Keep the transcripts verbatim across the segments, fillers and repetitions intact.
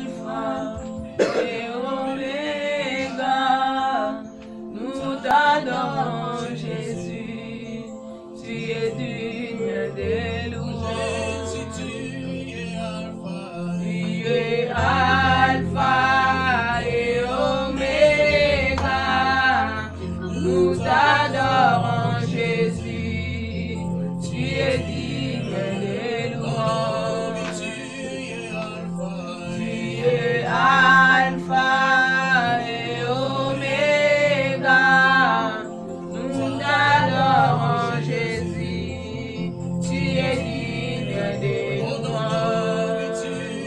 Alpha et Oméga, nous t'adorons Jésus, tu es digne des louanges. Tu es Alpha et Oméga, nous t'adorons Jésus, tu es digne des louanges. Tu es Alpha et Oméga, nous t'adorons Jésus, tu es digne des louanges.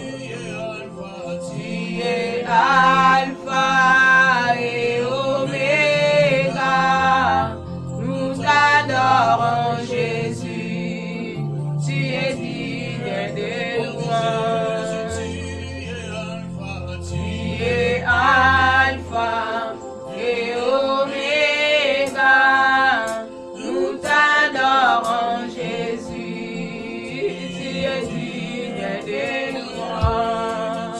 Tu es Alpha et Oméga, nous t'adorons Jésus, tu es digne des louanges. Tu es Alpha et Oméga, nous t'adorons Jésus, tu es digne des louanges.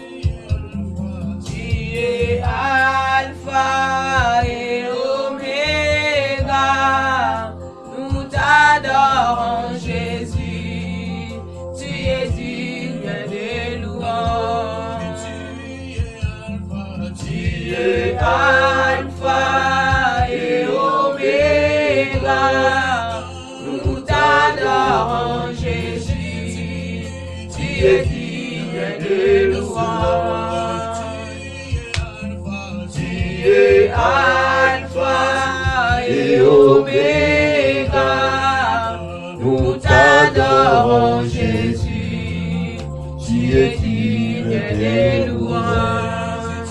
Tu es Alpha et Oméga, nous t'adorons Jésus, tu es digne des louanges. Tu es Alpha et Oméga, nous t'adorons Jésus, tu es digne des louanges. Tu es Alpha et Oméga, nous t'adorons Jésus, tu es digne des louanges.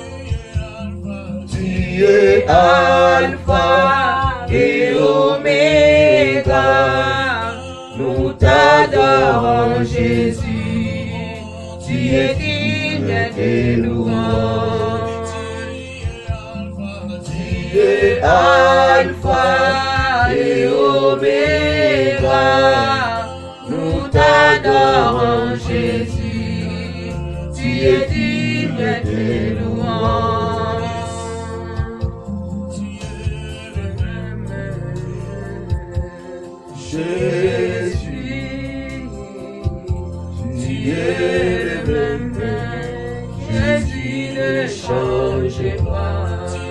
Tu es Alpha et Oméga, nous t'adorons Jésus, tu es digne des louanges. Tu es Alpha et Oméga, nous t'adorons Jésus, tu es digne des louanges. Jésus, tu es le même, Jésus ne change pas.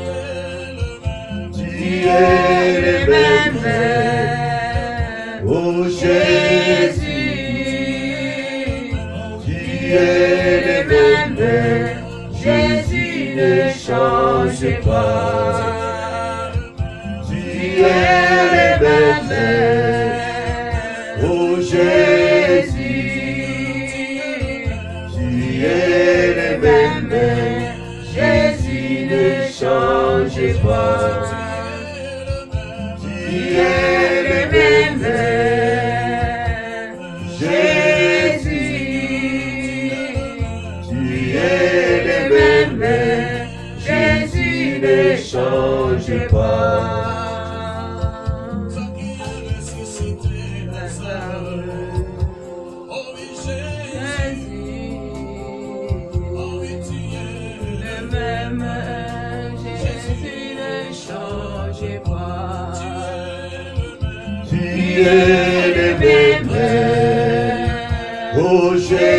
Tu es le même, oh Jésus, tu es le même, Jésus ne change pas. Tu es le même, oh Jésus, tu es le même, Jésus ne change pas. Tu es le même, Jésus, tu es le même, Jésus ne change pas. Tu es le même, oh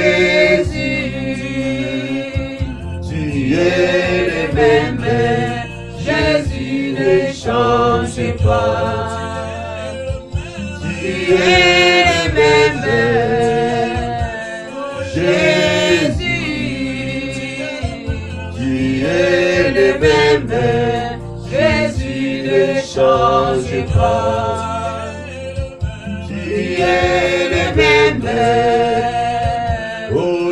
Jésus, tu es le même, Jésus ne change pas. Tu es le même, Jésus, tu es le même, Jésus ne change pas. Tu es le même, oh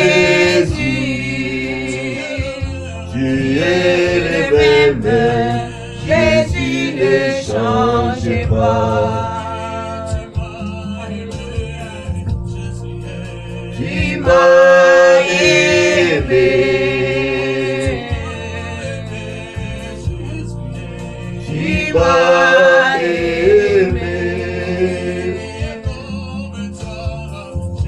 Jésus, tu es le même, Jésus ne change pas. Tu m'as aimé, tu m'as aimé.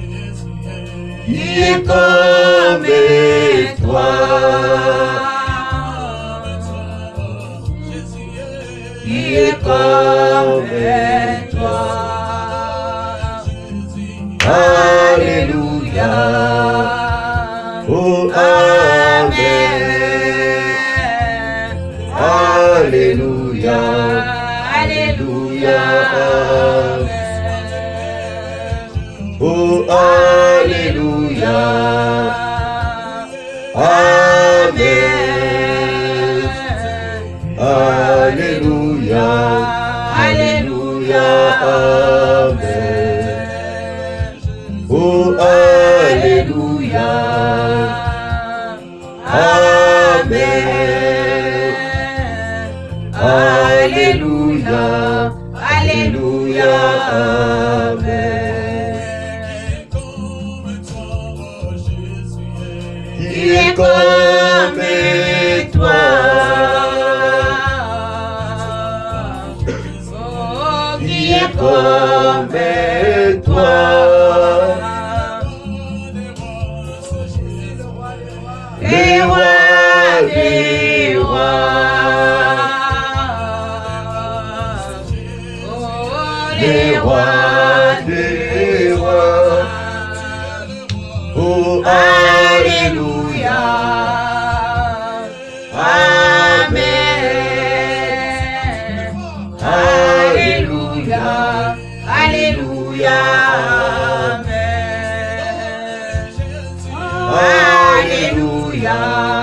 Oh, Amen. Alléluia. Alléluia. Oh, Alléluia. Amen. Alléluia. Alléluia. Amen. Oh, Alléluia. Amen. Alléluia. Alléluia. Amen. Qui est comme toi? Oh, qui est comme toi? Les rois des rois, oh, les rois des rois, oh, Alléluia, Amen, Alléluia, Alléluia, Amen, Alléluia.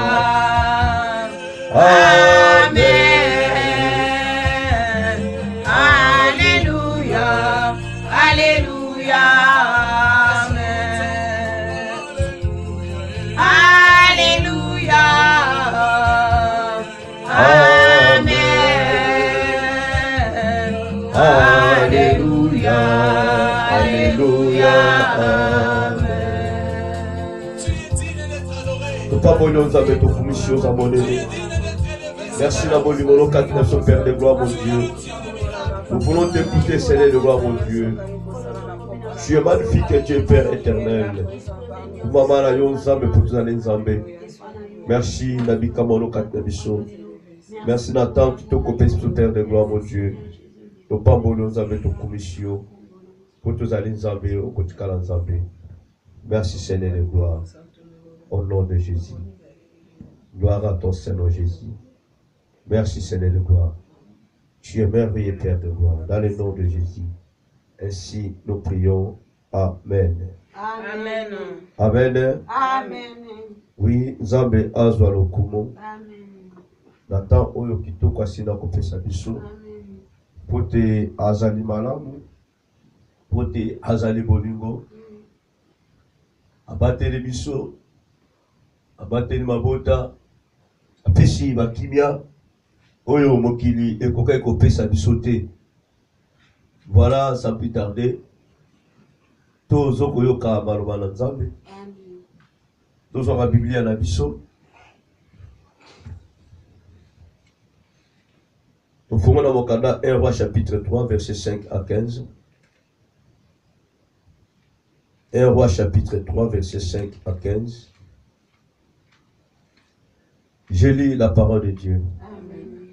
Amen. Alléluia. Alléluia. Amen. Alléluia. Amen. Alléluia. Alléluia. Merci d'avoir lu mon quatre nations, Père de gloire, mon Dieu. Nous voulons t'écouter, Seigneur de gloire, mon Dieu. Tu es magnifique et tu es Père éternel. Merci, Nabi Kamono quatre nations. Merci, Nathan, qui t'a coupé sur Père de gloire, mon Dieu. Nous pas nous avec ton commission. Pour tous aller Nzambé, au côté de Nzambé. Merci, Seigneur de gloire. Au nom de Jésus. Gloire à ton Seigneur Jésus. Merci Seigneur de gloire. Tu es merveilleux Père de gloire. Dans le nom de Jésus. Ainsi nous prions. Amen. Amen. Amen. Amen. Oui, Nzambe azwa lokumo. Amen. Nathan oyo kitoko asina kopesa biso. Amen. Pote azali malamu. Pote azali bolingo. Abateli biso. Abateli mabota. Apesi bakimia. Oyo mokili ekoka ekopesa biso te. Voilà, sans plus tarder. Tozo koyoka maloba na Nzambe. Tozo la Biblia na biso. Nous ferons dans mon canal un roi chapitre trois, versets cinq à quinze. un roi chapitre trois, versets cinq à quinze. Je lis la parole de Dieu. Amen.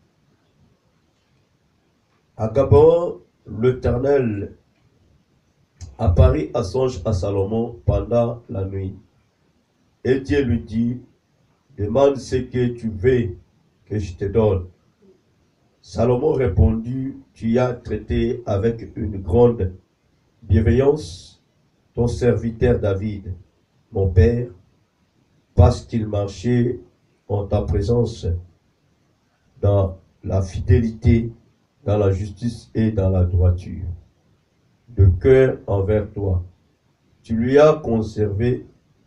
À Gabon, l'Éternel apparut à songe à Salomon pendant la nuit. Et Dieu lui dit, demande ce que tu veux que je te donne. Salomon répondit, tu as traité avec une grande bienveillance ton serviteur David, mon père, parce qu'il marchait en ta présence dans la fidélité, dans la justice et dans la droiture, de cœur envers toi. Tu lui as conservé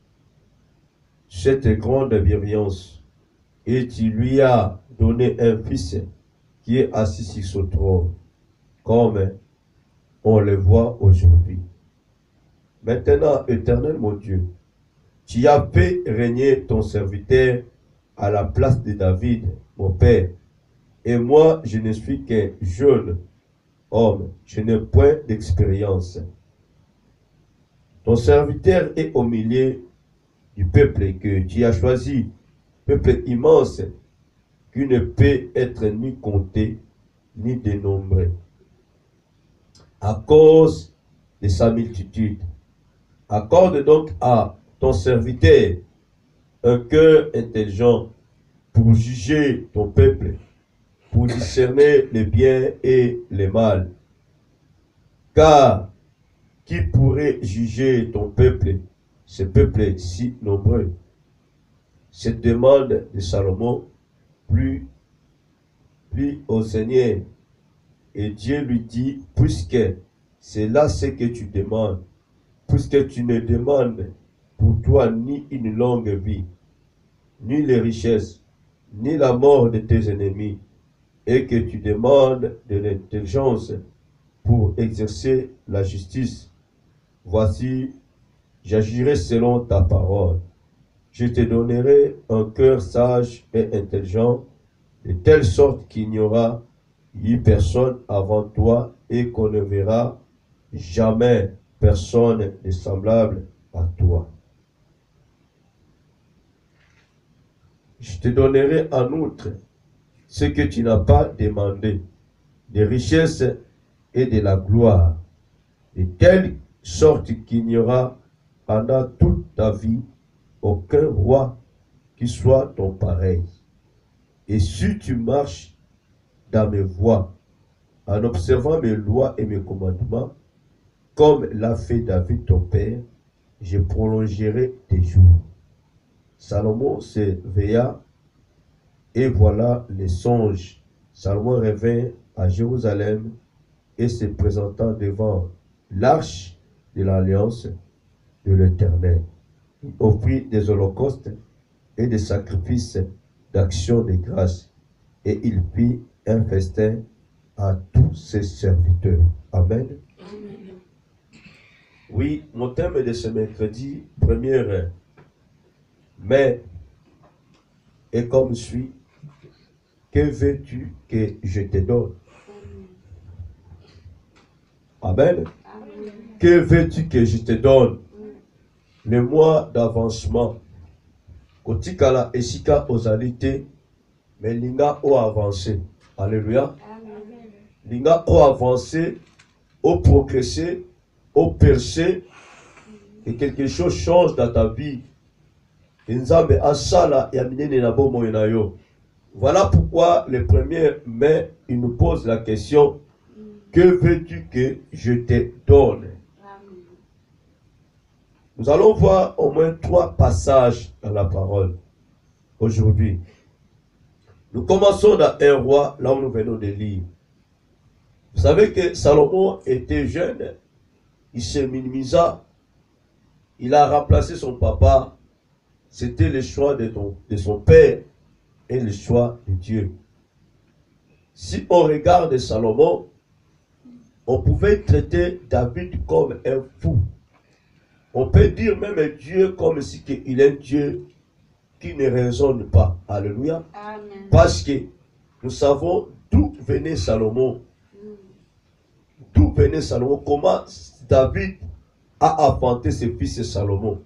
cette grande bienveillance et tu lui as donné un fils qui est assis sur son trône, comme on le voit aujourd'hui. Maintenant, Éternel mon Dieu, tu as fait régner ton serviteur à la place de David, mon père, et moi, je ne suis qu'un jeune homme, je n'ai point d'expérience. Ton serviteur est au milieu du peuple que tu as choisi, peuple immense, qui ne peut être ni compté, ni dénombré. À cause de sa multitude, accorde donc à ton serviteur un cœur intelligent pour juger ton peuple, pour discerner les biens et les mal. Car qui pourrait juger ton peuple, ce peuple si nombreux? Cette demande de Salomon plus, plus au Seigneur. Et Dieu lui dit, puisque c'est là ce que tu demandes, puisque tu ne demandes pour toi ni une longue vie, ni les richesses, ni la mort de tes ennemis, et que tu demandes de l'intelligence pour exercer la justice, voici, j'agirai selon ta parole. Je te donnerai un cœur sage et intelligent, de telle sorte qu'il n'y aura eu personne avant toi et qu'on ne verra jamais personne de semblable à toi. Je te donnerai en outre ce que tu n'as pas demandé, des richesses et de la gloire, de telle sorte qu'il n'y aura pendant toute ta vie aucun roi qui soit ton pareil. Et si tu marches dans mes voies, en observant mes lois et mes commandements, comme l'a fait David ton père, je prolongerai tes jours. Salomon s'éveilla, et voilà les songes. Salomon revint à Jérusalem et se présentant devant l'arche de l'alliance de l'Éternel. Il offrit des holocaustes et des sacrifices d'action de grâce, et il fit un festin à tous ses serviteurs. Amen. Amen. Oui, mon thème de ce mercredi, premier mai, est comme suit. Que veux-tu que je te donne? Amen. Amen. Que veux-tu que je te donne? Le mois d'avancement. Kotikala esika ozalite, mais linga o avancé. Alléluia. Amen. Linga o avancé, o progressé, o percé, et quelque chose change dans ta vie. Nzambe asala ya minene na bomo na yo. Voilà pourquoi le premier mai, il nous pose la question, que veux-tu que je te donne? Amen. Nous allons voir au moins trois passages dans la parole aujourd'hui. Nous commençons dans un roi, là où nous venons de lire. Vous savez que Salomon était jeune, il se minimisa, il a remplacé son papa, c'était le choix de, ton, de son père et le choix de Dieu. Si on regarde Salomon, on pouvait traiter David comme un fou. On peut dire même Dieu comme si il est un Dieu qui ne raisonne pas. Alléluia. Amen. Parce que nous savons d'où venait Salomon. D'où venait Salomon. Comment David a enfanté ses fils Salomon.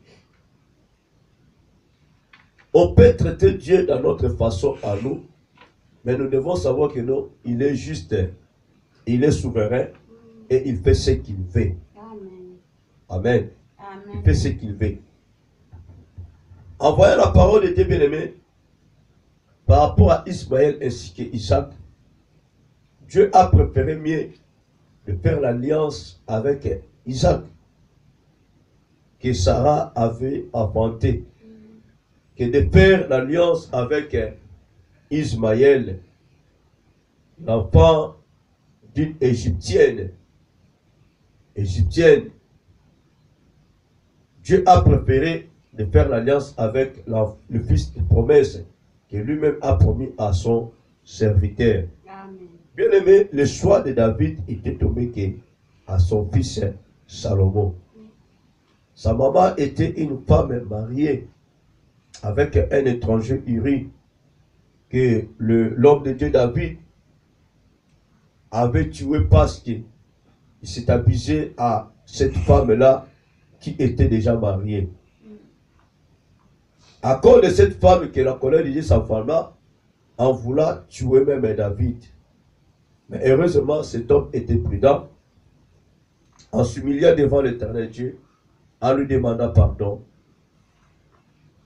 On peut traiter Dieu dans notre façon à nous, mais nous devons savoir que non, il est juste, il est souverain et il fait ce qu'il veut. Amen. Amen. Amen. Il fait ce qu'il veut. En voyant la parole de Dieu bien-aimé, par rapport à Ismaël ainsi qu'Isaac, Dieu a préféré mieux de faire l'alliance avec Isaac que Sarah avait enfanté, que de faire l'alliance avec Ismaël, l'enfant d'une Égyptienne. Égyptienne. Dieu a préféré de faire l'alliance avec la, le fils de promesse que lui-même a promis à son serviteur. Amen. Bien aimé, le choix de David était tombé que à son fils Salomon. Sa maman était une femme mariée avec un étranger Uri que l'homme de Dieu David avait tué parce qu'il s'est abusé à cette femme-là qui était déjà mariée. À cause de cette femme que la colère de Dieu s'enflamma en voulant tuer même David. Mais heureusement, cet homme était prudent. En s'humiliant devant l'Éternel Dieu, en lui demandant pardon,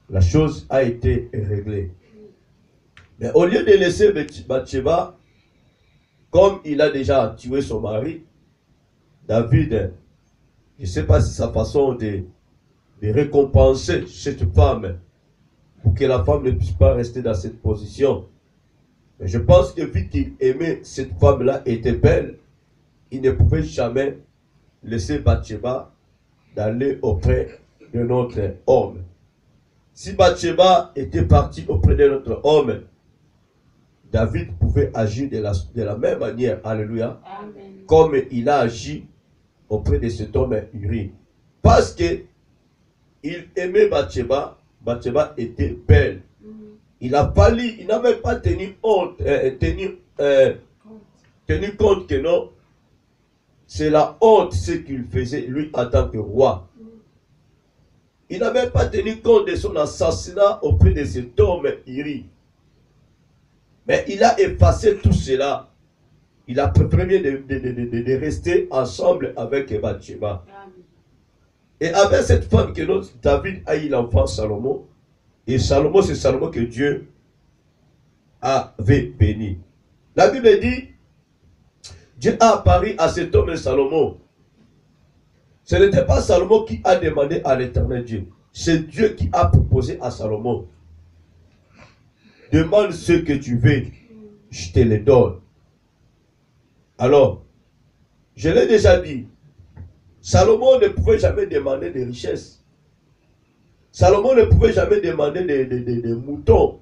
la chose a été réglée. Mais au lieu de laisser Bathsheba, comme il a déjà tué son mari, David, je ne sais pas si sa façon de, de récompenser cette femme, pour que la femme ne puisse pas rester dans cette position. Mais je pense que vu qu'il aimait cette femme-là, était belle, il ne pouvait jamais laisser Bathsheba d'aller auprès de notre homme. Si Bathsheba était partie auprès de notre homme, David pouvait agir de la, de la même manière, alléluia, Amen. comme il a agi auprès de cet homme Uri. Parce que il aimait Bathsheba, Bathsheba était belle. Mm. Il a fallu, il n'a même pas tenu honte, euh, tenu, euh, tenu compte que non, c'est la honte ce qu'il faisait lui en tant que roi. Mm. Il n'a même pas tenu compte de son assassinat auprès de cet homme Uri. Mais il a effacé tout cela. Il a préféré de, de, de, de, de rester ensemble avec Bathsheba. Amen. Et avec cette femme que notre David a eu l'enfant Salomon. Et Salomon, c'est Salomon que Dieu avait béni. La Bible dit, Dieu a apparu à cet homme Salomon. Ce n'était pas Salomon qui a demandé à l'Éternel Dieu. C'est Dieu qui a proposé à Salomon. Demande ce que tu veux, je te le donne. Alors, je l'ai déjà dit, Salomon ne pouvait jamais demander des richesses. Salomon ne pouvait jamais demander des, des, des, des moutons.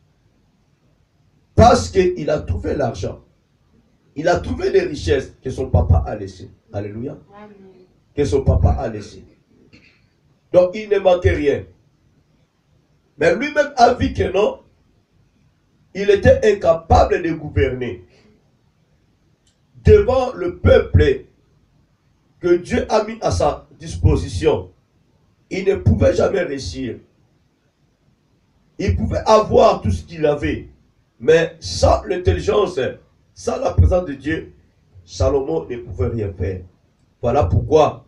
Parce qu'il a trouvé l'argent. Il a trouvé des richesses que son papa a laissées. Alléluia. Amen. Que son papa a laissées. Donc il ne manquait rien. Mais lui-même a vu que non, il était incapable de gouverner. Devant le peuple que Dieu a mis à sa disposition, il ne pouvait jamais réussir. Il pouvait avoir tout ce qu'il avait, mais sans l'intelligence, sans la présence de Dieu, Salomon ne pouvait rien faire. Voilà pourquoi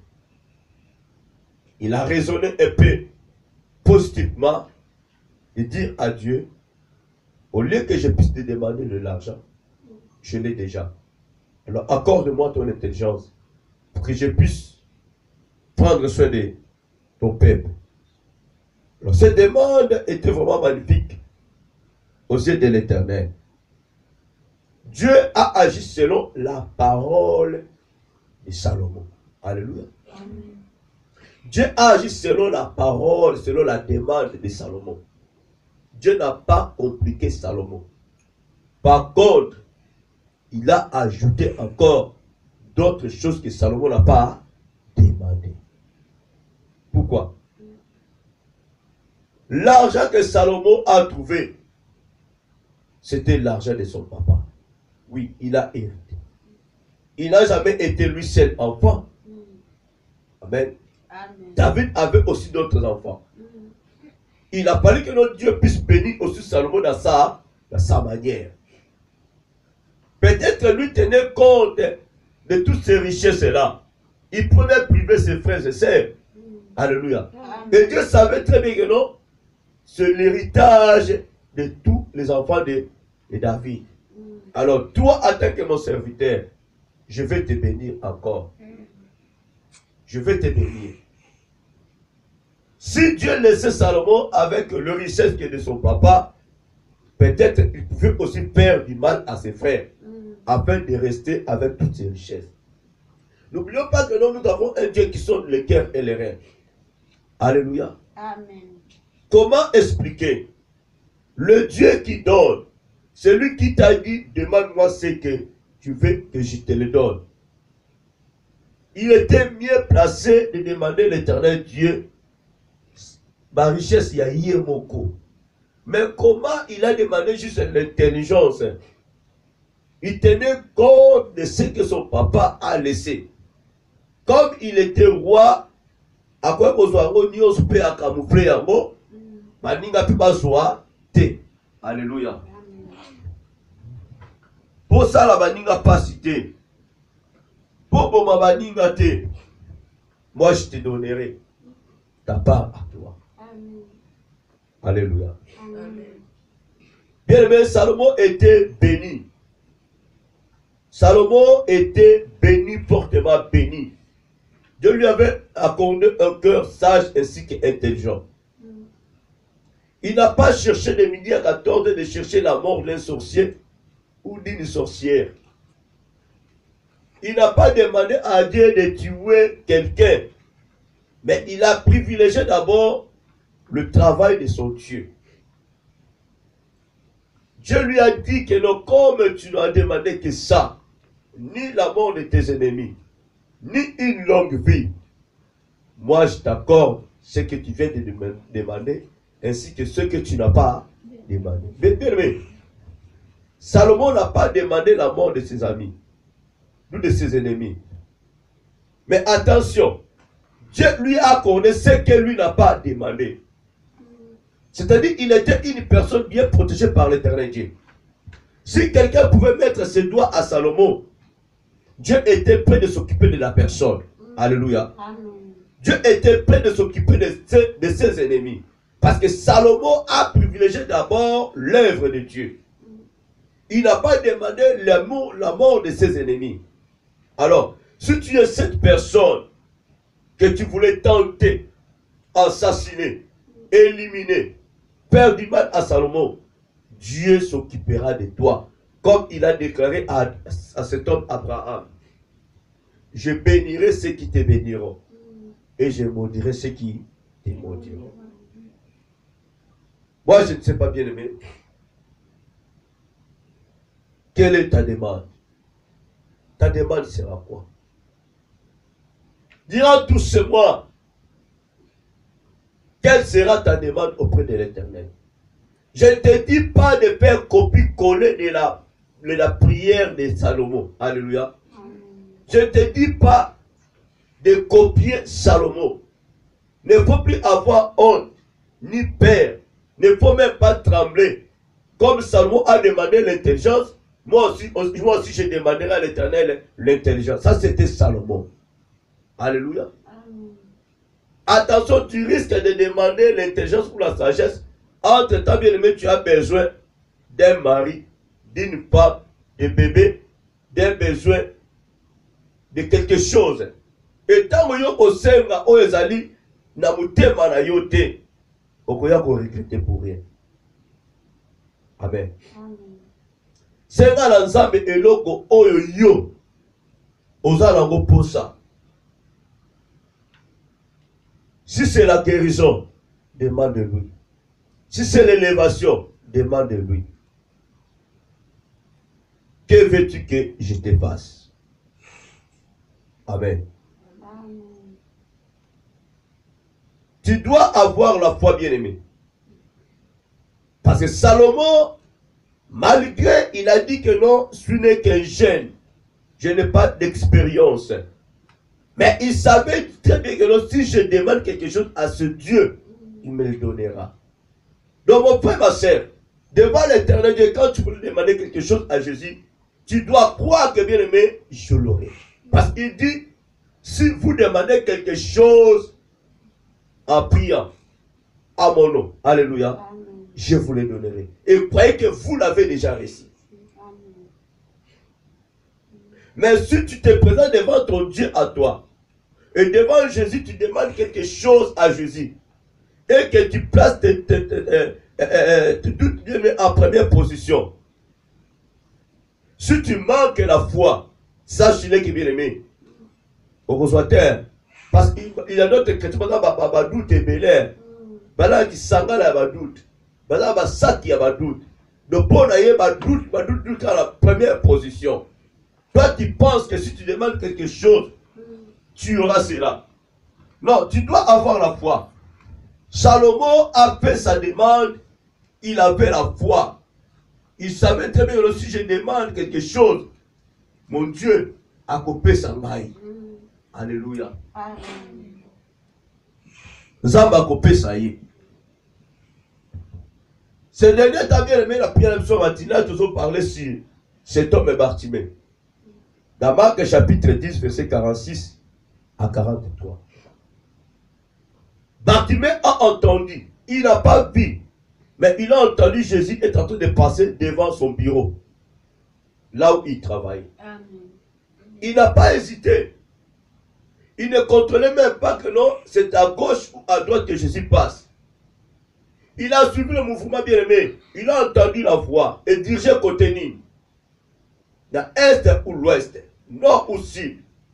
il a raisonné un peu positivement et dire à Dieu, au lieu que je puisse te demander de l'argent, je l'ai déjà. Alors accorde-moi ton intelligence pour que je puisse prendre soin de ton peuple. Alors cette demande était vraiment magnifique aux yeux de l'Éternel. Dieu a agi selon la parole de Salomon. Alléluia. Amen. Dieu a agi selon la parole, selon la demande de Salomon. Dieu n'a pas compliqué Salomon. Par contre, il a ajouté encore d'autres choses que Salomon n'a pas demandé. Pourquoi? L'argent que Salomon a trouvé, c'était l'argent de son papa. Oui, il a hérité. Il n'a jamais été lui seul enfant. Mm. Amen. Amen. David avait aussi d'autres enfants. Mm. Il a fallu que notre Dieu puisse bénir aussi Salomon dans sa, dans sa manière. Peut-être lui tenait compte de toutes ces richesses-là. Il pouvait priver ses frères et sœurs. Mm. Alléluia. Amen. Et Dieu savait très bien que non, c'est l'héritage de tous les enfants de, de David. Mm. Alors toi, en tant que mon serviteur, je vais te bénir encore. Je vais te bénir. Si Dieu laissait Salomon avec le richesse que de son papa, peut-être il pouvait aussi faire du mal à ses frères, Mm. afin de rester avec toutes ses richesses. N'oublions pas que nous, nous avons un Dieu qui sonde les cœurs et les reins. Alléluia. Amen. Comment expliquer? Le Dieu qui donne, celui qui t'a dit, demande-moi ce que tu veux que je te le donne. Il était mieux placé de demander à l'Éternel Dieu, ma richesse, il y a Yémoko. Mais comment il a demandé juste l'intelligence? Il tenait compte de ce que son papa a laissé. Comme il était roi, à quoi qu'on soit on peut à camoufler un mot, Mm. maninga pi bazwa te. Alléluia. Amen. Pour ça la baninga pas cité. Pour boma baninga te. Moi je te donnerai ta part à toi. Amen. Alléluia. Amen. Bien aimé, Salomon était béni. Salomon était béni, fortement béni. Dieu lui avait accordé un cœur sage ainsi qu'intelligent. Il n'a pas cherché de midi à quatorze de chercher la mort d'un sorcier ou d'une sorcière. Il n'a pas demandé à Dieu de tuer quelqu'un, mais il a privilégié d'abord le travail de son Dieu. Dieu lui a dit que non, comme tu n'as demandé que ça, ni la mort de tes ennemis, ni une longue vie, moi je t'accorde ce que tu viens de demander, ainsi que ce que tu n'as pas demandé. Mais bien aimé, Salomon n'a pas demandé la mort de ses amis, ou de ses ennemis. Mais attention, Dieu lui a accordé ce que lui n'a pas demandé. C'est-à-dire qu'il était une personne bien protégée par l'Éternel Dieu. Si quelqu'un pouvait mettre ses doigts à Salomon, Dieu était prêt de s'occuper de la personne. Alléluia. Amen. Dieu était prêt de s'occuper de ses, de ses ennemis. Parce que Salomon a privilégié d'abord l'œuvre de Dieu. Il n'a pas demandé la mort, la mort de ses ennemis. Alors, si tu es cette personne que tu voulais tenter, assassiner, éliminer, faire du mal à Salomon, Dieu s'occupera de toi. Comme il a déclaré à, à cet homme Abraham. Je bénirai ceux qui te béniront. Et je maudirai ceux qui te maudiront. Moi, je ne sais pas, bien aimé. Quelle est ta demande? Ta demande sera quoi? Durant tous ces mois, quelle sera ta demande auprès de l'Éternel? Je ne te dis pas de faire copie-coller de la, de la prière de Salomon. Alléluia. Je ne te dis pas de copier Salomon. Il ne faut plus avoir honte, ni peur. Il ne faut même pas trembler. Comme Salomon a demandé l'intelligence, moi aussi, moi aussi je demanderai à l'Éternel l'intelligence. Ça, c'était Salomon. Alléluia. Amen. Attention, tu risques de demander l'intelligence ou la sagesse. Entre-temps, bien aimé, tu as besoin d'un mari, d'une femme, de bébé, d'un besoin de quelque chose. Et tant que yo osenga oyezali na mutema na yo te, okoya ko regretter pour rien. Amen. Amen. Senga na nzambe eloko oyo yo ozala ngo posa. Si c'est la guérison, demande-lui. Si c'est l'élévation, demande-lui. Que veux-tu que je te fasse? Amen. Amen. Tu dois avoir la foi, bien-aimée. Parce que Salomon, malgré, il a dit que non, ce n'est qu'un jeune. Je n'ai pas d'expérience. Mais il savait très bien que non, si je demande quelque chose à ce Dieu, il me le donnera. Donc mon frère, ma soeur, devant l'Éternel Dieu, quand tu veux demander quelque chose à Jésus, tu dois croire que, bien aimé, je l'aurai. Parce qu'il dit, si vous demandez quelque chose en priant à mon nom, alléluia, Amen. je vous le donnerai. Et croyez que vous l'avez déjà reçu. Amen. Mais si tu te présentes devant ton Dieu à toi, et devant Jésus, tu demandes quelque chose à Jésus, et que tu places tes, tes, tes, tes, tes, tes doutes bien en première position, si tu manques la foi, sache-le qui est bien aimé. Au reçoiteur, parce qu'il y a d'autres chrétiens, par exemple, doute et belère, bala qui sangala ba doute, bala ba saki ba doute. Donc pour n'ailler ba doute, ba doute doute à la première position. Toi tu penses que si tu demandes quelque chose, tu auras cela. Non, tu dois avoir la foi. Salomon a fait sa demande, il avait la foi. Il savait très bien que si je demande quelque chose, mon Dieu a coupé sa maille. Alléluia. Amen. Zamba a coupé sa maille. Ce dernier temps bien aimé la prière de son matinale, nous avons parlé sur cet homme Bartimée. Dans Marc chapitre dix, verset quarante-six à quarante-trois. Bartimée a entendu, il n'a pas vu, Mais il a entendu Jésus être en train de passer devant son bureau, là où il travaille. Amen. Il n'a pas hésité. Il ne contrôlait même pas que non, c'est à gauche ou à droite que Jésus passe. Il a suivi le mouvement bien-aimé. Il a entendu la voix et dirigé côté Nîmes. Dans l'est ou l'ouest, nord ou sud.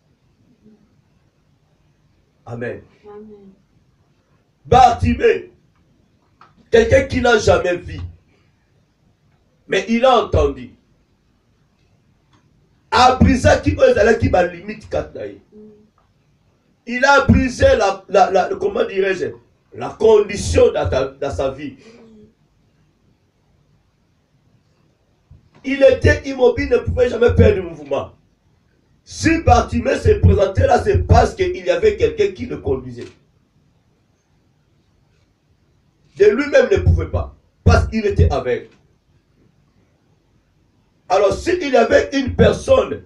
Amen. Amen. Bartimée, quelqu'un qui n'a jamais vu, mais il a entendu. A brisé qui qui va limite quatre. Il a brisé la, la, la comment dirais-je, la condition dans, ta, dans sa vie. Il était immobile, ne pouvait jamais perdre le mouvement. Si Bartimée s'est présenté là, c'est parce qu'il y avait quelqu'un qui le conduisait. De lui-même ne pouvait pas, parce qu'il était aveugle. Alors s'il y avait une personne,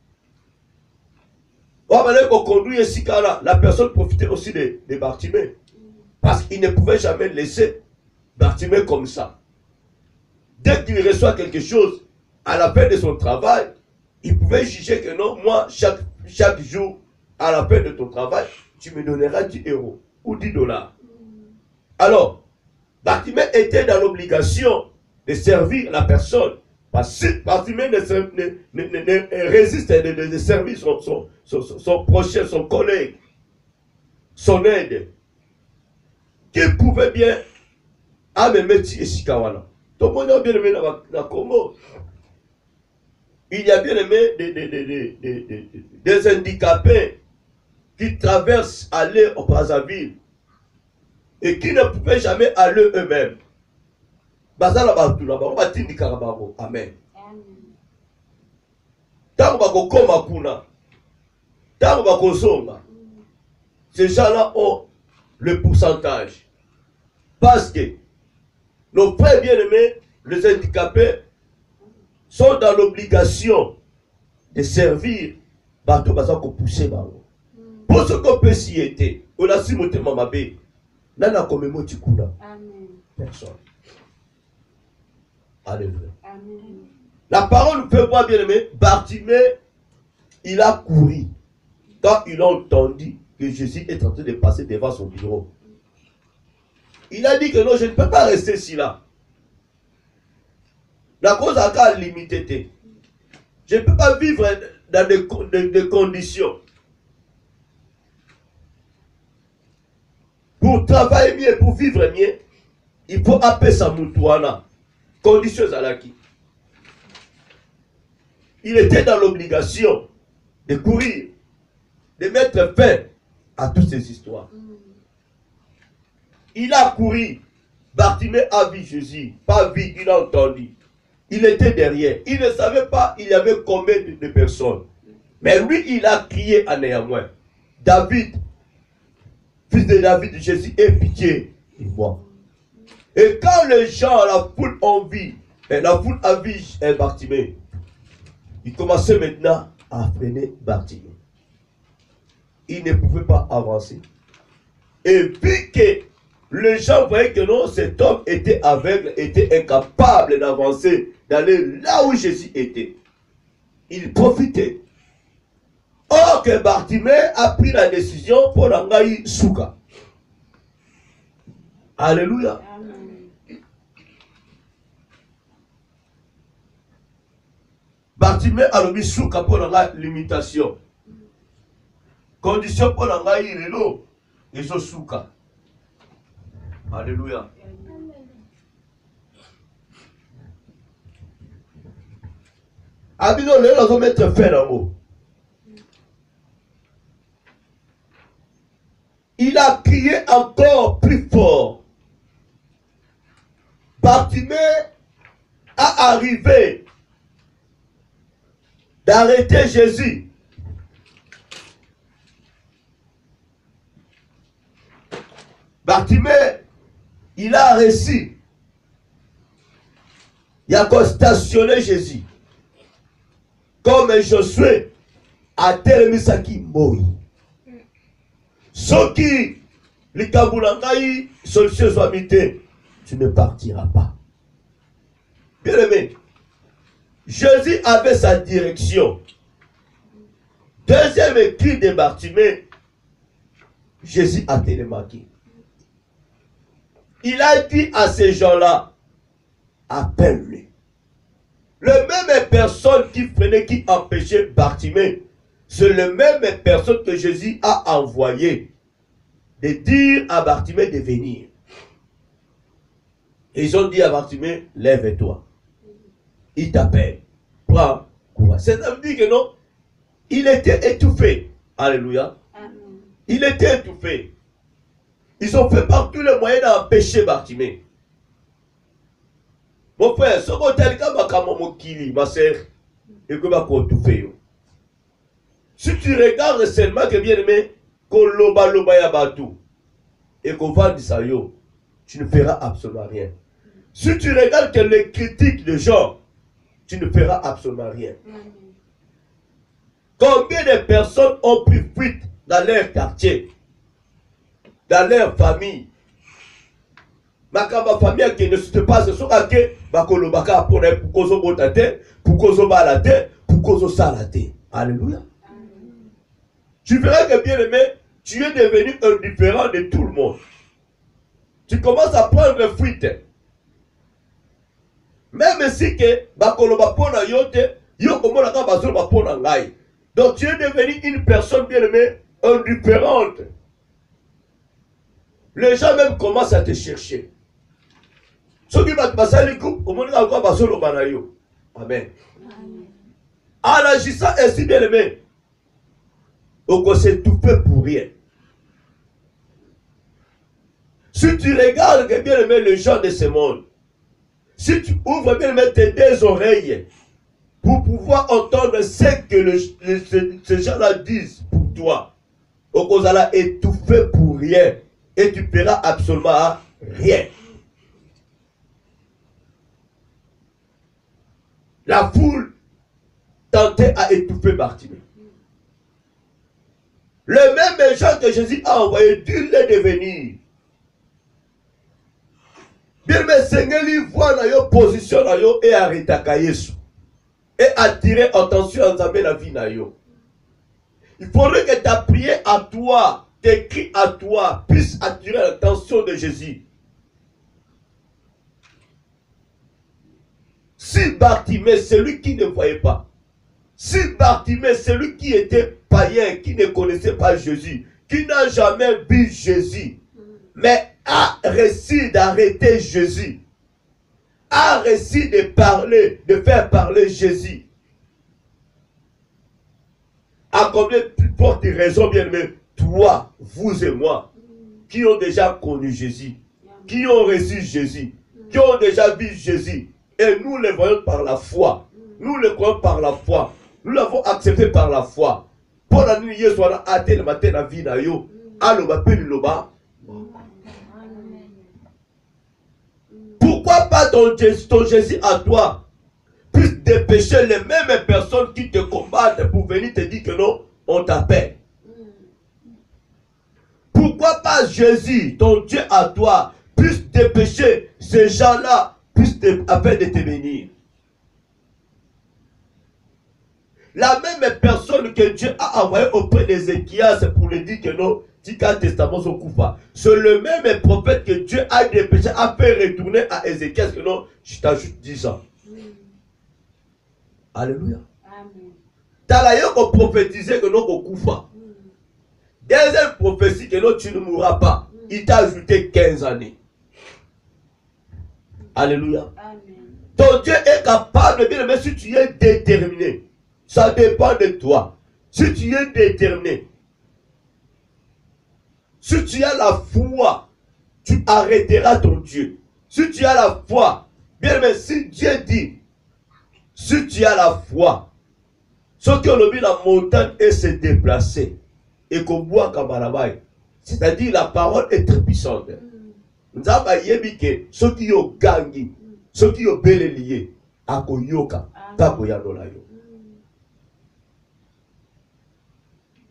la personne profitait aussi de, de Bartimée, parce qu'il ne pouvait jamais laisser Bartimée comme ça. Dès qu'il reçoit quelque chose, à la fin de son travail, il pouvait juger que non, moi, chaque, chaque jour, à la fin de ton travail, tu me donneras dix euros ou dix dollars. Alors, Bartimée était dans l'obligation de servir la personne. Parce que Bartimée ne, ne, ne, ne, ne résiste de, de, de servir son, son, son, son prochain, son collègue, son aide, qui pouvait bien amener Sikawana. Tout le monde a bien aimé dans le Congo. Il y a bien aimé des, des, des, des, des, des handicapés qui traversent aller au Brazzaville et qui ne pouvaient jamais aller eux-mêmes. Amen. Ces gens-là ont le pourcentage. Parce que nos frères bien-aimés, les handicapés, sont dans l'obligation de servir bateau baza ko pousser bango. Pour ce qu'on peut s'y être, on a si monté mamabé. Nana comme mo tikuna. Amen. Personne. Alléluia. Amen. La parole nous fait voir bien aimé, Bartimée, il a couru quand il a entendu que Jésus est en train de passer devant son bureau. Il a dit que non, je ne peux pas rester ici là. La cause a qu'à limiter. Je ne peux pas vivre dans des, des, des conditions. Pour travailler mieux, pour vivre mieux, il faut appeler sa moutouana. Conditions à la qui. Il était dans l'obligation de courir, de mettre fin à toutes ces histoires. Il a couru. Bartimée a vu Jésus. Pas vu, il a entendu. Il était derrière. Il ne savait pas il y avait combien de, de personnes. Mais lui, il a crié à néanmoins. David, fils de David, Jésus, aie pitié de moi. Et quand les gens, la foule ont vu, et la foule a vu Bartimée, il commençait maintenant à freiner Bartimée. Il ne pouvait pas avancer. Et vu que les gens voyaient que non, cet homme était aveugle, était incapable d'avancer, d'aller là où Jésus était. Il profitait. Or que Bartimée a pris la décision pour l'engayer Souka. Alléluia. Amen. Bartimée a remis Souka pour l'engayer limitation. Condition pour l'engayer l'élo. Et je Souka. Alléluia. Abino, les gens vont mettre fin en haut. Il a crié encore plus fort. Bartimée a arrivé d'arrêter Jésus. Bartimée, il a réussi. Il a stationné Jésus. Comme Josué a Télémisaki Moï. Ce qui, les Kaboulangaï, solution soit mité. tu ne partiras pas. Bien aimé, Jésus avait sa direction. Deuxième écrit de Bartimée, Jésus a télémarqué. Il a dit à ces gens-là, appelle-les. Le même personne qui freinait, qui empêchait Bartimée, c'est le même personne que Jésus a envoyé de dire à Bartimée de venir. Et ils ont dit à Bartimée, lève-toi. Il t'appelle. Prends courage. C'est-à-dire que non, il était étouffé. Alléluia. Amen. Il était étouffé. Ils ont fait par tous les moyens d'empêcher Bartimée. Mon frère, ce hôtel ma soeur, et que va étouffé. Si tu regardes seulement que bien aimé, qu'on loba loba ya batou, et qu'on va dire ça yo, tu ne feras absolument rien. Si tu regardes que les critiques de gens, tu ne feras absolument rien. Amen. Combien de personnes ont pris fuite dans leur quartier, dans leur famille? Ma famille qui ne se passe, ce soit que bakolobaka pour pour kozo botate, pour kozo balate, pour kozo salate. Alléluia. Tu verras que bien aimé, tu es devenu indifférent de tout le monde. Tu commences à prendre fuite. Même si que bakoloba pona yote, yo komona ka basolo ba pona ngai. Donc tu es devenu une personne bien aimée indifférente. Les gens même commencent à te chercher. Ceux qui battent basali coup, comment on va basolo banayo. Amen. En agissant ainsi bien aimé, on s'est tout fait pour rien. Si tu regardes que bien aimé les gens de ce monde, si tu ouvres bien aimé tes deux oreilles pour pouvoir entendre ce que le, le, ce, ces gens-là disent pour toi, on va étouffer pour rien et tu paieras absolument rien. La foule tentait à étouffer Bartimée. Le même gens que Jésus a envoyé, Dieu les devenir. Bien, mais Seigneur, il voit dans your position et arrête à Yesu. Et attirer attention à la vie. Il faudrait que ta prière à toi, tes cris à toi, puissent attirer l'attention de Jésus. Si Bartimée, celui qui ne voyait pas, si Bartimée, celui qui était païen, qui ne connaissait pas Jésus, qui n'a jamais vu Jésus, mais a réussi d'arrêter Jésus, a réussi de parler, de faire parler Jésus, à combien plus forte raison, bien aimé, toi, vous et moi, qui ont déjà connu Jésus, qui ont reçu Jésus, qui ont déjà vu Jésus, et nous le voyons par la foi, nous le croyons par la foi, nous l'avons accepté par la foi. Pour la nuit, Yesu a hâté le matin la vie na yo, aloba pe loba. Pourquoi pas ton, ton Jésus à toi puisse dépêcher les mêmes personnes qui te combattent pour venir te dire que non, on t'appelle. Pourquoi pas Jésus, ton Dieu à toi, puisse dépêcher ces gens-là, puisse te, afin de te bénir. La même personne que Dieu a envoyée auprès d'Ézéchias pour lui dire que non, Tika Testament son Koufa. C'est le même prophète que Dieu a dépêché à faire retourner à Ézéchias que non, je t'ajoute dix ans. Mm. Alléluia. Amen. T'as là qu'on prophétisait que non, qu'on Koufa. Mm. Deuxième prophétie que non, tu ne mourras pas. Mm. Il t'a ajouté quinze années. Alléluia. Amen. Ton Dieu est capable, bien aimé, si tu es déterminé. Ça dépend de toi. Si tu es déterminé, si tu as la foi, tu arrêteras ton Dieu. Si tu as la foi, bien mais si Dieu dit, si tu as la foi, ce que l'on dit la montagne est se déplacer et qu'on boit comme Malabaï, c'est-à-dire la parole est très puissante. Nous avons dit que ceux qui ont gagné, ceux qui ont belé lié, à Koyoka, Kakoyanola yo.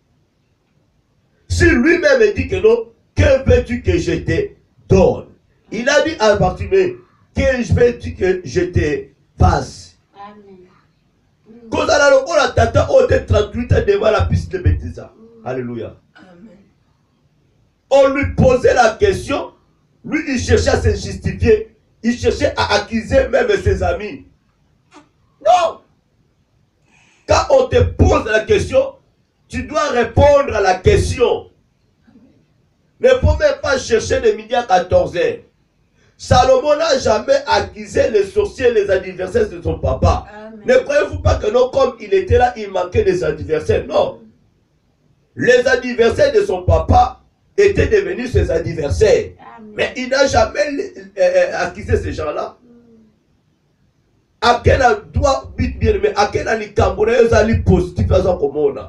Si lui-même dit que non, que veux-tu que je te donne? Il a dit à Bartimée que je vais dire que je te passe. Amen. Quand on a le la tata on était trente-huit ans devant la piste de Bethesda. Alléluia. Amen. On lui posait la question. Lui, il cherchait à se justifier. Il cherchait à accuser même ses amis. Non. Quand on te pose la question, tu dois répondre à la question. Ne faut même pas chercher de midi à quatorze heures. Salomon n'a jamais accusé les sorciers, les adversaires de son papa. Amen. Ne croyez-vous pas que non, comme il était là, il manquait des adversaires? Non. Les adversaires de son papa étaient devenus ses adversaires. Amen. Mais il n'a jamais euh, accusé ces gens-là. À quel doit bien mais à quel anicambonais ali positif à son commune.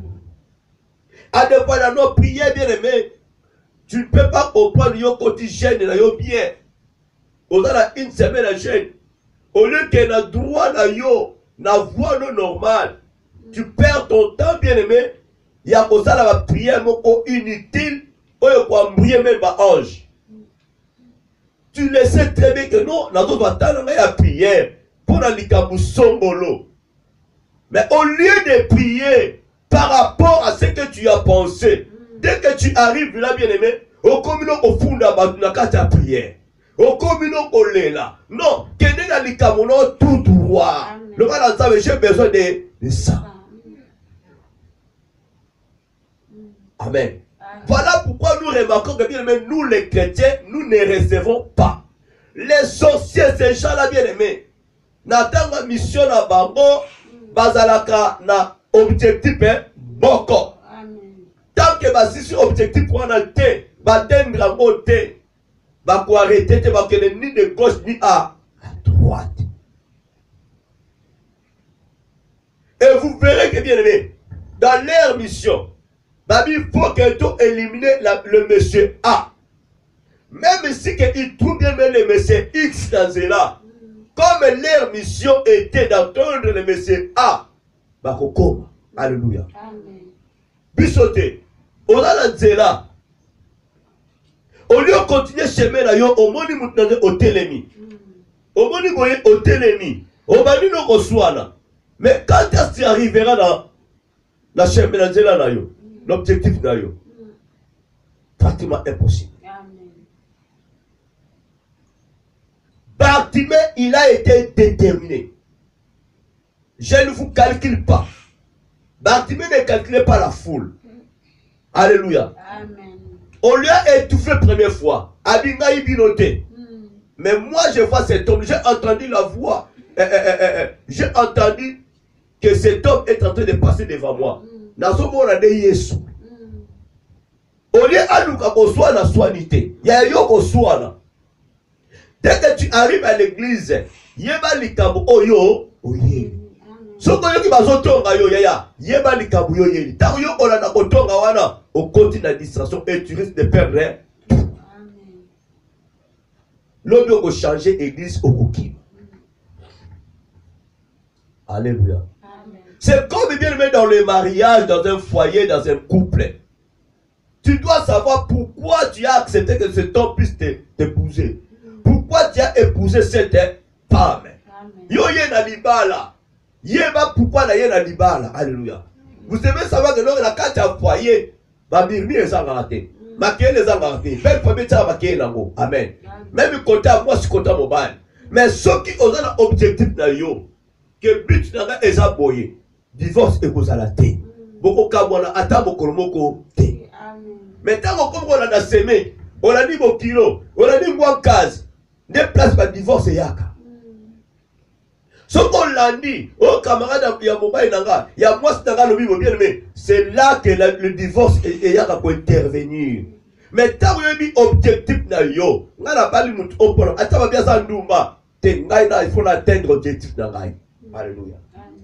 À des fois dans nos prières bien aimé, tu ne peux pas comprendre yo quotidien na yo bien. On a une semaine à chaîne. Au lieu que na droit na yo na voix non normale, tu perds ton temps bien aimé. Il y a pour ça la prière moko inutile. Oyo kwa mbouye même ba ange. Tu le sais très bien que non, na d'autres attendre la prière. Pour la sombolo. Mais au lieu de prier par rapport à ce que tu as pensé, dès que tu arrives là, bien aimé, au commun au fond de la prière, au commun au lela. Non, que n'est pas l'ikamono tout droit. Le mal ensemble, j'ai besoin de, de ça. Amen. Voilà pourquoi nous remarquons que bien aimé, nous les chrétiens, nous ne recevons pas. Les sorciers, ces gens-là, bien aimés, natanga mission na bango bazalaka na objectif boko. Tant que basisi objectif wana te batendre ngo te bako arrêter te bakele ni de gauche ni à droite. Et vous verrez que bien aimé dans leur mission babi faut que tout éliminer la, le monsieur A. Même si que il trouve bien le monsieur X dans cela. Comme leur mission était d'entendre le monsieur A, bakokoma. Alléluia. Amen. Bisote, on a la nzela. Au lieu de continuer chemin là, au moni mutnaze au télémi. Au moni boye au télémi. Au mani no koswana. Mais quand est-ce que tu arriveras dans la chemin là nzela là yo, l'objectif là yo, pratiquement impossible. Bartimée, il a été déterminé. Je ne vous calcule pas. Bartimée ne calculait pas la foule. Alléluia. Amen. On lui a étouffé la première fois. Abinga ibinoté. Mm. Mais moi, je vois cet homme. J'ai entendu la voix. Euh, euh, euh, euh, J'ai entendu que cet homme est en train de passer devant moi. Dans ce moment, on a dit Yesu. On lui a dit qu'on soit la soignité. Il y a eu qu'on soit là. Dès que tu arrives à l'église, yeba likambo oyo oye. Soko yoki bazotonga yo yaya, yeba likambo yo yeli. Ta yo olana kotonga wana, au continue la distraction et tu risques de perdre tout. L'homme doit changer l'église au coquille. Alléluia. C'est comme bien aimé dans le mariage, dans un foyer, dans un couple. Tu dois savoir pourquoi tu as accepté que cet homme puisse t'épouser. Pourquoi tu as épousé cette femme? Yo yé na libala. Yéba pourquoi na yé na libala. Alléluia. Vous devez savoir que dans la carte à foyer, ma birmi est sans raté. Ma kéle est sans raté. Même famille ça ma kéle nango. Amen. Même côté à moi, c'est côté à mobile. Mais ceux qui ont un objectif na yo, que but na est à boyer. Divorce et cause à la té. Boko kabona ata bokolomoko té. Mais tant qu'on a semé, on a dit mon kilo, on a dit mon case. Des places par divorce et yaka. Ce qu'on l'a dit, oh camarade, il y a mobile nanga, il y a moi c'est nanga le bien aimé. C'est là que la, le divorce et yaka peut intervenir. Mais tant que tu as objectif na yo, on a pas lu notre opon. Attends bien ça ndumba. Te ngai na il faut atteindre objectif na ngai. Alléluia.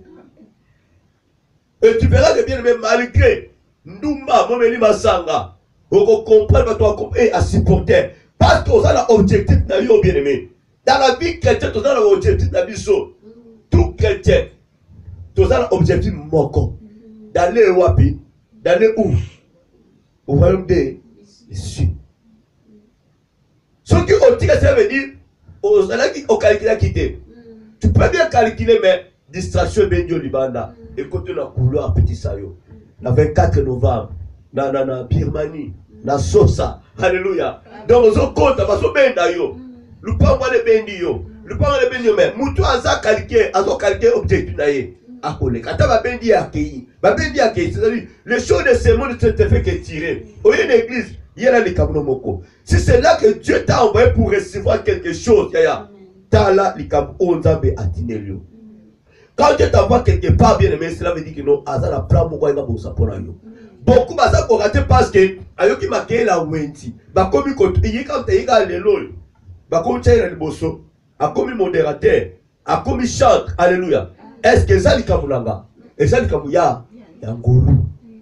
Et tu verras que bien aimé malgré ndumba momeli masanga, on comprend pas toi comprendre à supporter. Parce que vous avez l'objectif de yo bien aimé. Dans la vie chrétienne, vous avez l'objectif de biso. Tout chrétien, vous avez l'objectif moko. D'aller où api, d'aller où? Au royaume des cieux. Ce qui est ça veut dire, au calcul quitter. Tu peux bien calculer, mais distraction bien du Libanda. Et quand on a couloir petit sayo, le vingt-quatre novembre, na na na Birmanie, na Sosa, alléluia. Donc on compte, parce que ben d'ailleurs, le pas moi le ben dio, le pas le ben dio mais mutu aza calculer, aza calculer objectif naie. À coller. Quand va ben dire accueilli, va ben dire accueilli. C'est-à-dire les choses de ce monde ne te fait que tirer. Au lieu d'église, il y a les Kamunomoko. Si c'est là que Dieu t'a envoyé pour recevoir quelque chose, t'as là les Kamunzambe atinelio. Quand Dieu t'envoie quelque part bien aimé, cela veut dire que non, Azana prend mon coin pour ça pour yo. Beaucoup basa pour rater parce que ayoki maké la wenti. Ba komi ko yi quand te yiga lelo. Ba komi tshela liboso. A komi modérateur, a komi chante. Alléluia. Est-ce que ça likabulanga? Et ça likabuya ya ngolu.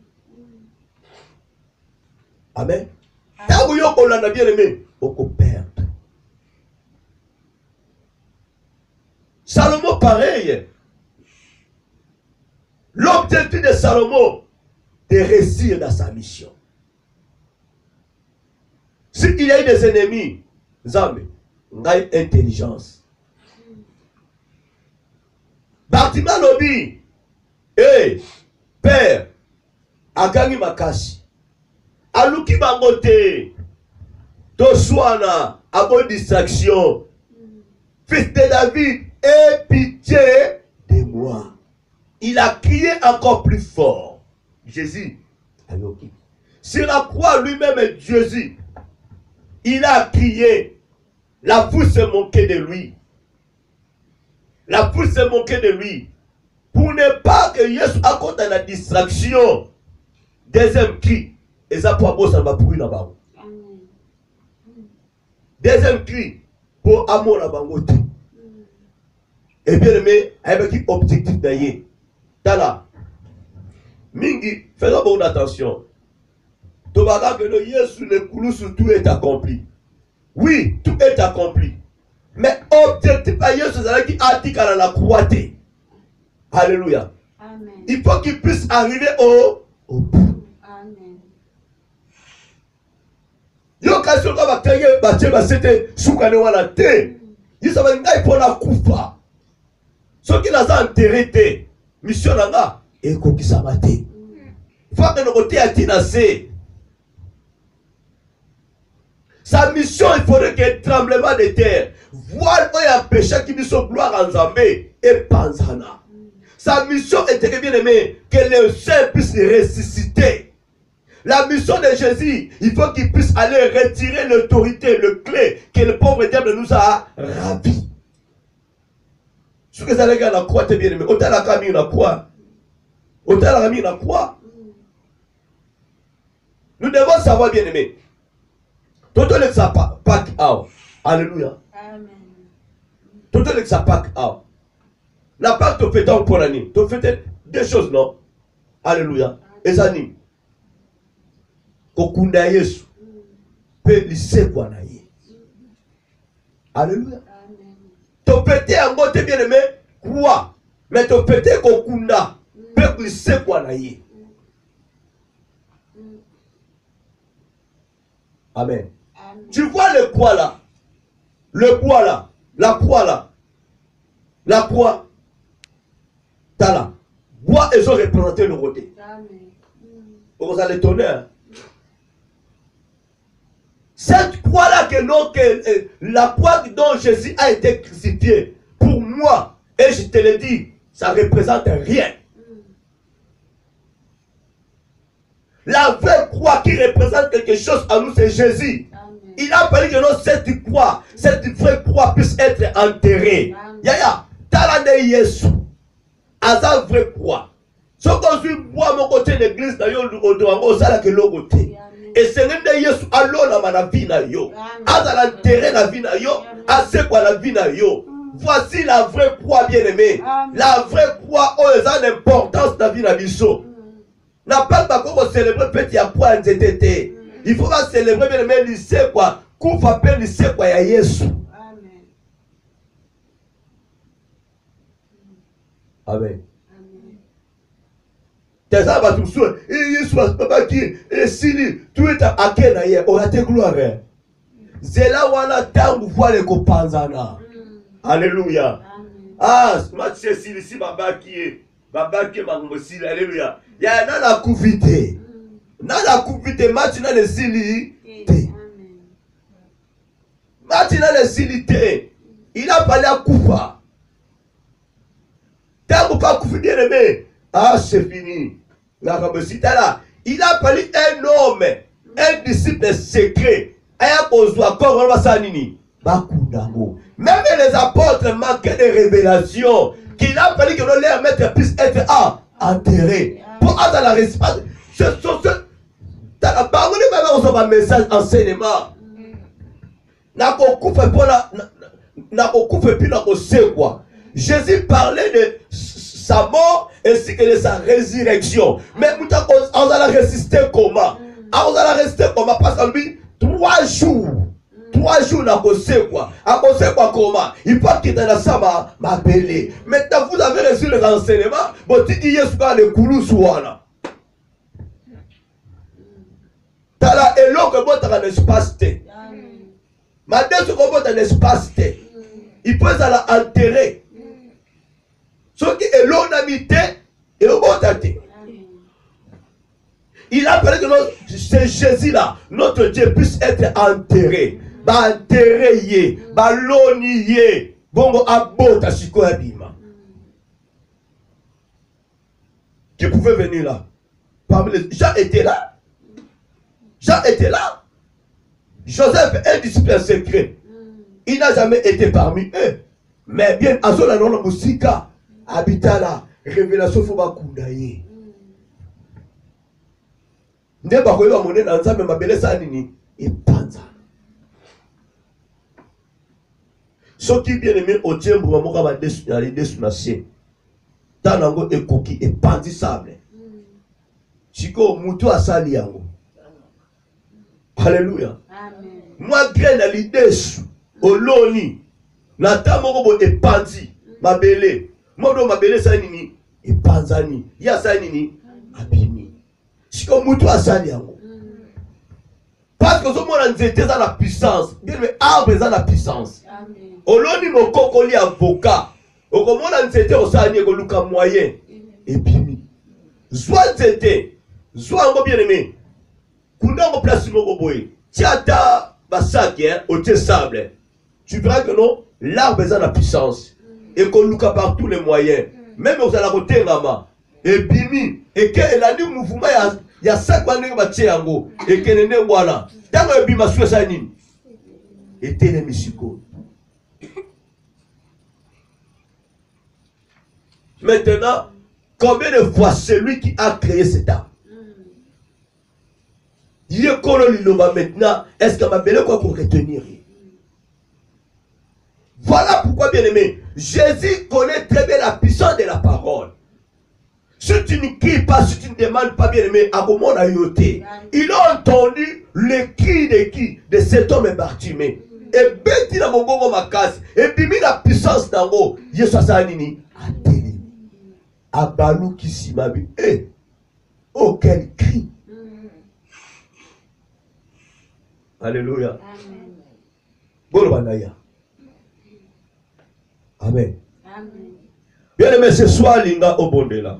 Amen. Tango yo kolanda bien aimé, oko perdre. Salomon pareil. L'objectif de Salomon, de réussir dans sa mission. S'il y a eu des ennemis, Zambé, on a une intelligence. Bartima Lobi, eh, père, Agani Makashi, Aluki Bangote, Toswana, à bonne distraction, fils de David, aie pitié de moi. Il a crié encore plus fort. Jésus, sur la croix lui-même, Jésus, il a crié. La foule se moquait de lui. La foule se moquait de lui. Pour ne pas que Jésus accorde à la distraction. Deuxième cri. Et ça pour avoir ça va pour une là-bas. Deuxième cri. Pour amour là-bas. Et bien aimé, avec qui objectif d'ailleurs. Tala. Mingi, faisons bonne attention. Tobaga que le Yesu le coulou sur tout est accompli. Oui, tout est accompli. Mais objectif à Yesu, c'est qui a dit qu'à la croix. Alléluia. Amen. Il faut qu'il puisse arriver au, au bout. Amen. Yo kasi ko ba kenge ba che ba sete suka ne wana te. Yi sa ba ngai pona kufa. So ki na za enterré mission nanga e ko kisama te. Faut que nous côté à tinasé. Sa mission, il faudrait qu'il y ait un tremblement de terre. Voir où il y a un péché qui dit son gloire en Zambé et Panzana. Sa mission était bien aimée, que les saints puissent ressusciter. La mission de Jésus, il faut qu'il puisse aller retirer l'autorité, le clé que le pauvre diable nous a ravi. Ce que ça les gars la croix, t'es bien aimé. Autant la camille la croix. Autant la camille la croix. Nous devons savoir bien aimé. Toto le sapak pack out. Alléluia. Amen. Toto le sapak out. La part te fait un pour l'année. Tu fais deux choses, non? Alléluia. Et ça ni. Kokunda Yesu. Peut lisser quoi naïe. Alléluia. Tu fais un mot bien aimé. Quoi? Mais tu fais kokunda. Peut lisser quoi naïe. Amen. Amen. Tu vois le quoi là? Le quoi là? La croix là? La croix? T'as là. Bois et ont représenté le côté. Amen. Vous allez tourner. Hein? Cette croix là que, non, que euh, la croix dont Jésus a été crucifié, pour moi, et je te le dis, ça ne représente rien. La vraie croix qui représente quelque chose à nous, c'est Jésus. Amen. Il a fallu que non, cette croix, cette vraie croix puisse être enterrée. Yaya, talande Yesu, à sa vraie croix. Ce qu'on suit, moi, mon côté de l'église, on s'en a que l'autre côté. Et c'est l'un de Yesu, alors la vie na yo. À l'enterrer la vie na yo, à ce quoi la vie na yo. Voici la vraie croix bien aimée. La vraie croix, oh, elle a l'importance de la vie na biso. N'a pas de quoi célébrer petit à point de T T. Il faut pas célébrer bien le lycée quoi. Qu'on fait lycée quoi ya Yesu. Amen. Amen. T'es ça va tout seul. Et Yesu papa qui est sili tout est à quel ailleurs on a tes gloires. zela wana tangu voile kopanzana. Alléluia. Ah, match c'est ici babaki e. Babaki mangosili. Alléluia. Ya nana kuvite. Nana kuvite match na le sili. Match na le sili te. Il a parlé à Koufa. Tant pas Koufa bien aimé. Ah, c'est fini. La Ramosita là. Il a parlé un homme, un disciple secret. Aya kozwa ko ba sanini. Bakundango. Même les apôtres manquaient de révélations. Qu'il a fallu que leur maître puisse être ah, enterré. Pour être dans la réciproque. Ce sont ceux. Dans la parole, même on a un message enseignement. N'a pas coupé pour la. N'a pas coupé puis n'a pas c'est quoi. Jésus parlait de sa mort ainsi que de sa résurrection. Mais on a résisté comment? On a résisté comment? Parce que lui, trois jours. Trois jours n'a pas c'est quoi. À cause quoi comment? Il faut qu'il dans la sama m'appeler. Maintenant vous avez reçu les enseignements. Bon, tu dis yes quoi le koulou souana. T'as la élo que bon t'as un espace té. Maintenant ce qu'on voit un espace té. Il peut aller enterrer. Ce qui est l'eau d'amitié et au bon tâté. Il a parlé que c'est Jésus-là, notre Dieu puisse être enterré. Ba enterré yé, ba loni yé, bongo abota chiko abima. Qui pouvait venir là? Parmi les... Jean était là. Jean était là. Joseph, un disciple secret. Il n'a jamais été parmi eux. Mais bien, à son nom, Moussika, habitat là, révélation, faut pas koudaye. Ne pas quoi monnaie dans ça, mais ma belle sanini et panza. Ce qui bien aimé au tien pour moi, va aller dessus. Tanango et coquille et pandissable. Chico, moutou a sali yango. Alléluia. Moi, graine à l'idée. Oloni nata moko bo epanzi mabele modo mabele sanini epanzani ya sanini abimi siko mutu asali yango parce que zo mona nzete za la puissance bien mais arbre za la puissance oloni mokoko li avocat okomona nzete osani ko luka moyen ebimi zwa nzete zwa ngo bien aimé kunda ngo place moko boye tiata basaki hein au sable. Tu verras que non, l'arbre est dans la puissance. Et qu'on loue par tous les moyens. Même aux côté Rama. Et Bimi. Et qu'elle a dit mouvement, il y a cinq années qui va et qu'elle est née voilà. Tant que Bima soit sanin. Et t'es Mexico. Maintenant, combien de fois celui qui a créé cet arbre? Il est colonel maintenant. Est-ce qu'il m'a belé quoi pour retenir? Voilà pourquoi, bien aimé, Jésus connaît très bien la puissance de la parole. Si tu ne cries pas, si tu ne demandes pas, bien aimé, à comment on a yoté. Ils ont entendu le cri de qui? De cet homme Bartimée. Et bêti na mongongo makasi. Et puis mis la puissance d'ango. Yesu asanini. Ateli. Abalou qui s'y m'habille. Eh. Oh, quel cri. Alléluia. Bon, banaya. Amen. Amen. Bien aimé, ce soir, Linga Obondela.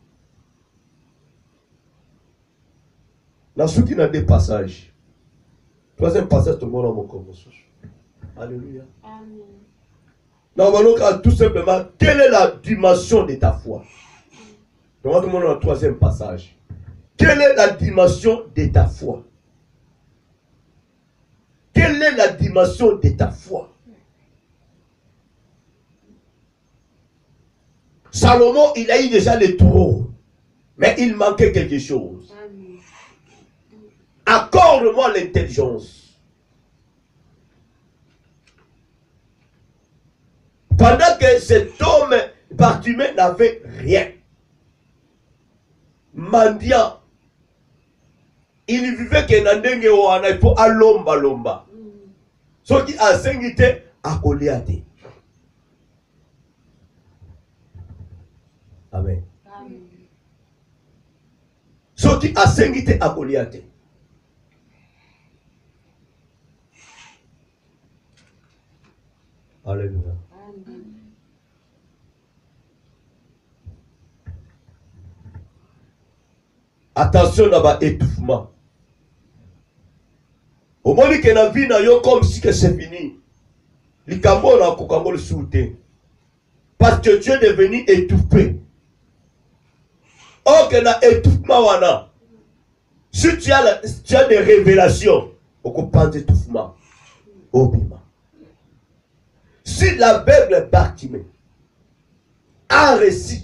La suite, il y a des passages. Troisième passage, tout le monde a mon corps. Alléluia. Amen. Nous allons tout simplement, quelle est la dimension de ta foi? Donc, tout le monde a le troisième passage. Quelle est la dimension de ta foi? Quelle est la dimension de ta foi? Salomon, il a eu déjà les trônes, mais il manquait quelque chose. Accorde-moi l'intelligence. Pendant que cet homme Bartimée n'avait rien, mendiant, il vivait que Nandenge Oana, il faut alomba lomba. Ce qui a singité à Goliath. Amen. Amen. Ce qui a singité à Goliath. Alléluia. Amen. Attention à l'étouffement. Au moment où la vie n'a yo comme si que c'est fini. Likambo na kokambo le souté. Parce que Dieu est devenu étouffé. Or que na étouffement wana. Si tu as, la, tu as des révélations, on comprend d'étouffement. Obima. Si l'aveugle Bartimée a un récit,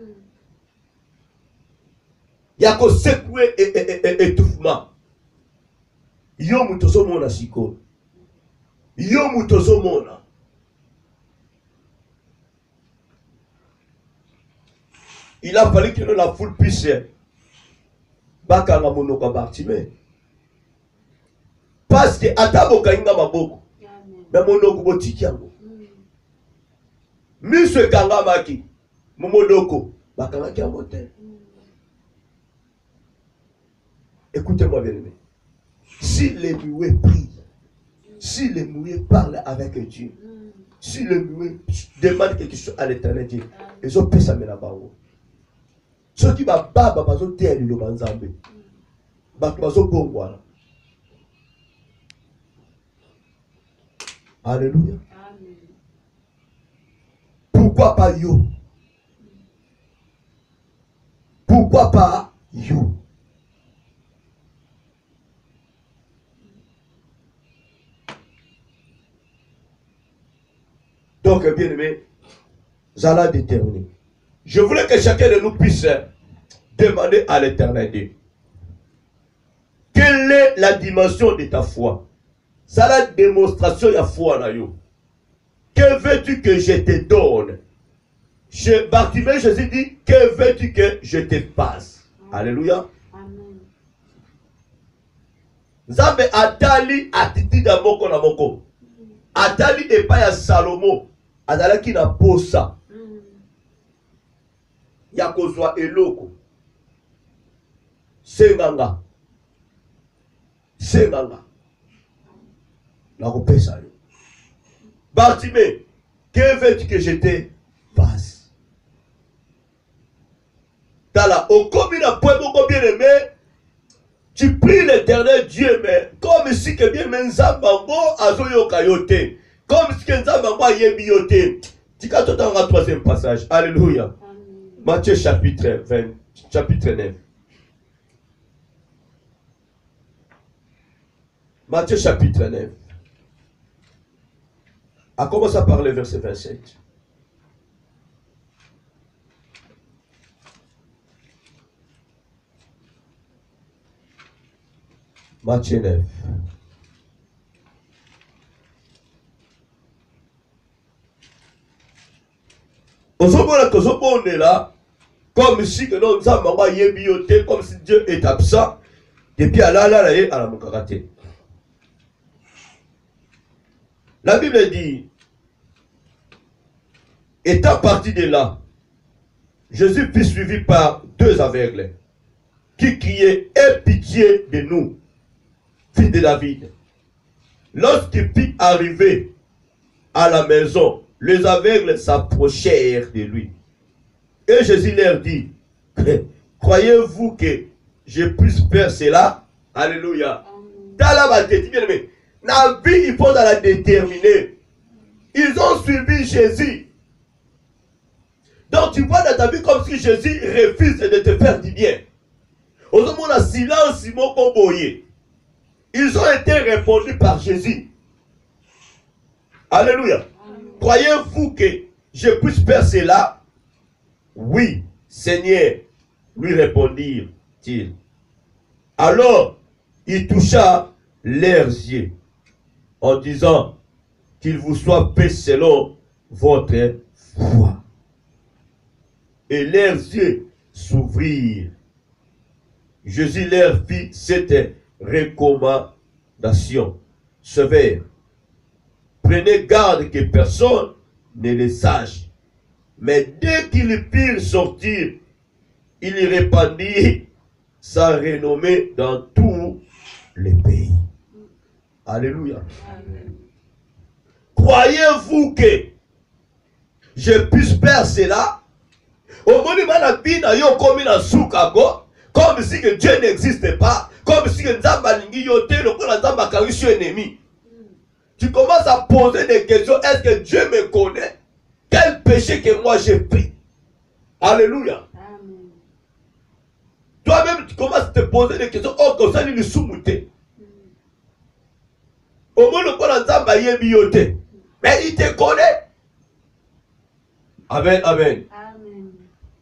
il y a qu'au secouer étouffement. Yo mutozo mona siko. Yo mutozo mona. Il a fallu que la foule puisse bakanga monoko Bartimée. Parce que ataboka inga maboko. Mais monoko botiki yango. Miso kanga maki. Momodoko bakanga ki yango te. Écoutez-moi bien aimé. Si les muets prient, si les muets parlent avec Dieu, si les muets demandent quelque chose à l'éternel Dieu, ils ont pu s'amener là-bas. Ceux qui va baba bazo terre le banzambe. Bato bazo bongwana. Alléluia. Amen. Pourquoi pas you? Pourquoi pas you? Donc, bien aimé, j'allais déterminer. Je voulais que chacun de nous puisse demander à l'éternel Dieu. Quelle est la dimension de ta foi? C'est la démonstration de la foi. Que veux-tu que je te donne? Je, Bartimée, Jésus dit, que veux-tu que je te fasse? Alléluia. Amen. Nzambe atali attitude à moko na moko. Atali epa ya Salomo. Azalaki na posa. Ya kozwa eloko. Senganga. Senganga. Na kopesa yo. Bartimée, que veux-tu que je te fasse? Tala, au commis na point moko bien aimé, tu pries l'éternel Dieu, mais comme si que bien aimé Nzambango azoyo kayote. Comme si que Nzambango ayebi yote. Tika totanga troisième passage. Alléluia. Matthieu chapitre vingt, chapitre neuf. Matthieu chapitre neuf. A commencé par le verset vingt-sept. Matthieu neuf. On est là, comme si que non, ça m'a yébioté, comme si Dieu est absent. Et puis à la la la à la moukarate. La Bible dit, étant parti de là, Jésus fut suivi par deux aveugles qui criaient, aie pitié de nous, fils de David. Lorsqu'il fit arriver à la maison, les aveugles s'approchèrent de lui. Et Jésus leur dit, croyez-vous que je puisse faire cela? Alléluia. Dans la tête, bien aimé, la vie, il faut la déterminer. Ils ont suivi Jésus. Donc tu vois dans ta vie comme si Jésus refuse de te faire du bien. Au moment où la silence, ils m'ont comboyé. Ils ont été répondus par Jésus. Alléluia. Croyez-vous que je puisse faire cela? Oui, Seigneur, lui répondirent-ils. Alors, il toucha leurs yeux en disant qu'il vous soit fait selon votre foi. Et leurs yeux s'ouvrirent. Jésus leur fit cette recommandation sévère. Prenez garde que personne ne le sache. Mais dès qu'ils firent sortir, il répandit sa renommée dans tous les pays. Alléluia. Amen. croyez-vous que je puisse faire cela? Au moment comme si que Dieu n'existe pas, comme si que Nzamba lingi yote, le Nzamba karishi ennemi. Tu commences à poser des questions. Est-ce que Dieu me connaît? Quel péché que moi j'ai fait? Alléluia. Amen. Toi-même, tu commences à te poser des questions. Oh, comme ça, il est sous-mouté. Au moins, le Kola Nzamba yebi yote. Mais il te connaît. Amen, amen. Amen.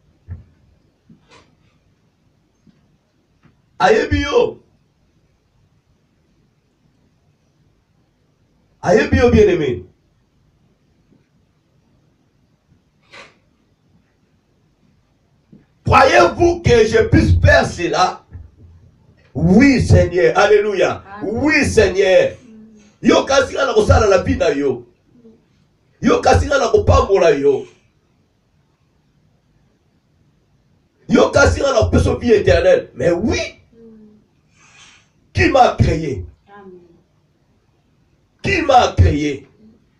Ayebi yo. Ayebi yo, bien-aimé. Croyez-vous que je puisse faire cela? Oui, Seigneur. Alléluia. Oui, Seigneur. Yo kasinga na kosala la vie na yo. Yo kasinga na kopambola yo. Yo kasinga na kopesa vie éternelle. Mais oui. Qui m'a créé? Amen. Qui m'a créé?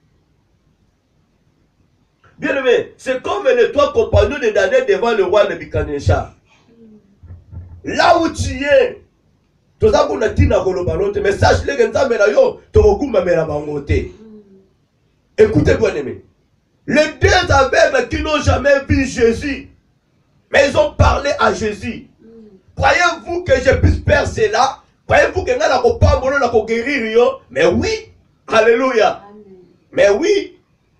Bien-aimé, c'est comme les trois compagnons de Daniel devant le roi Nebuchadnezzar. Là où tu es, tu as un tina kolobalote, mais sache les gens mais yo, tu recoumes mais la bangote. Écoutez bien-aimé, les deux aveugles qui n'ont jamais vu Jésus, mais ils ont parlé à Jésus. Croyez-vous que je puisse faire cela? Croyez-vous que nga na ko pambola na ko guérir yo? Mais oui, alléluia. Amen. Mais oui.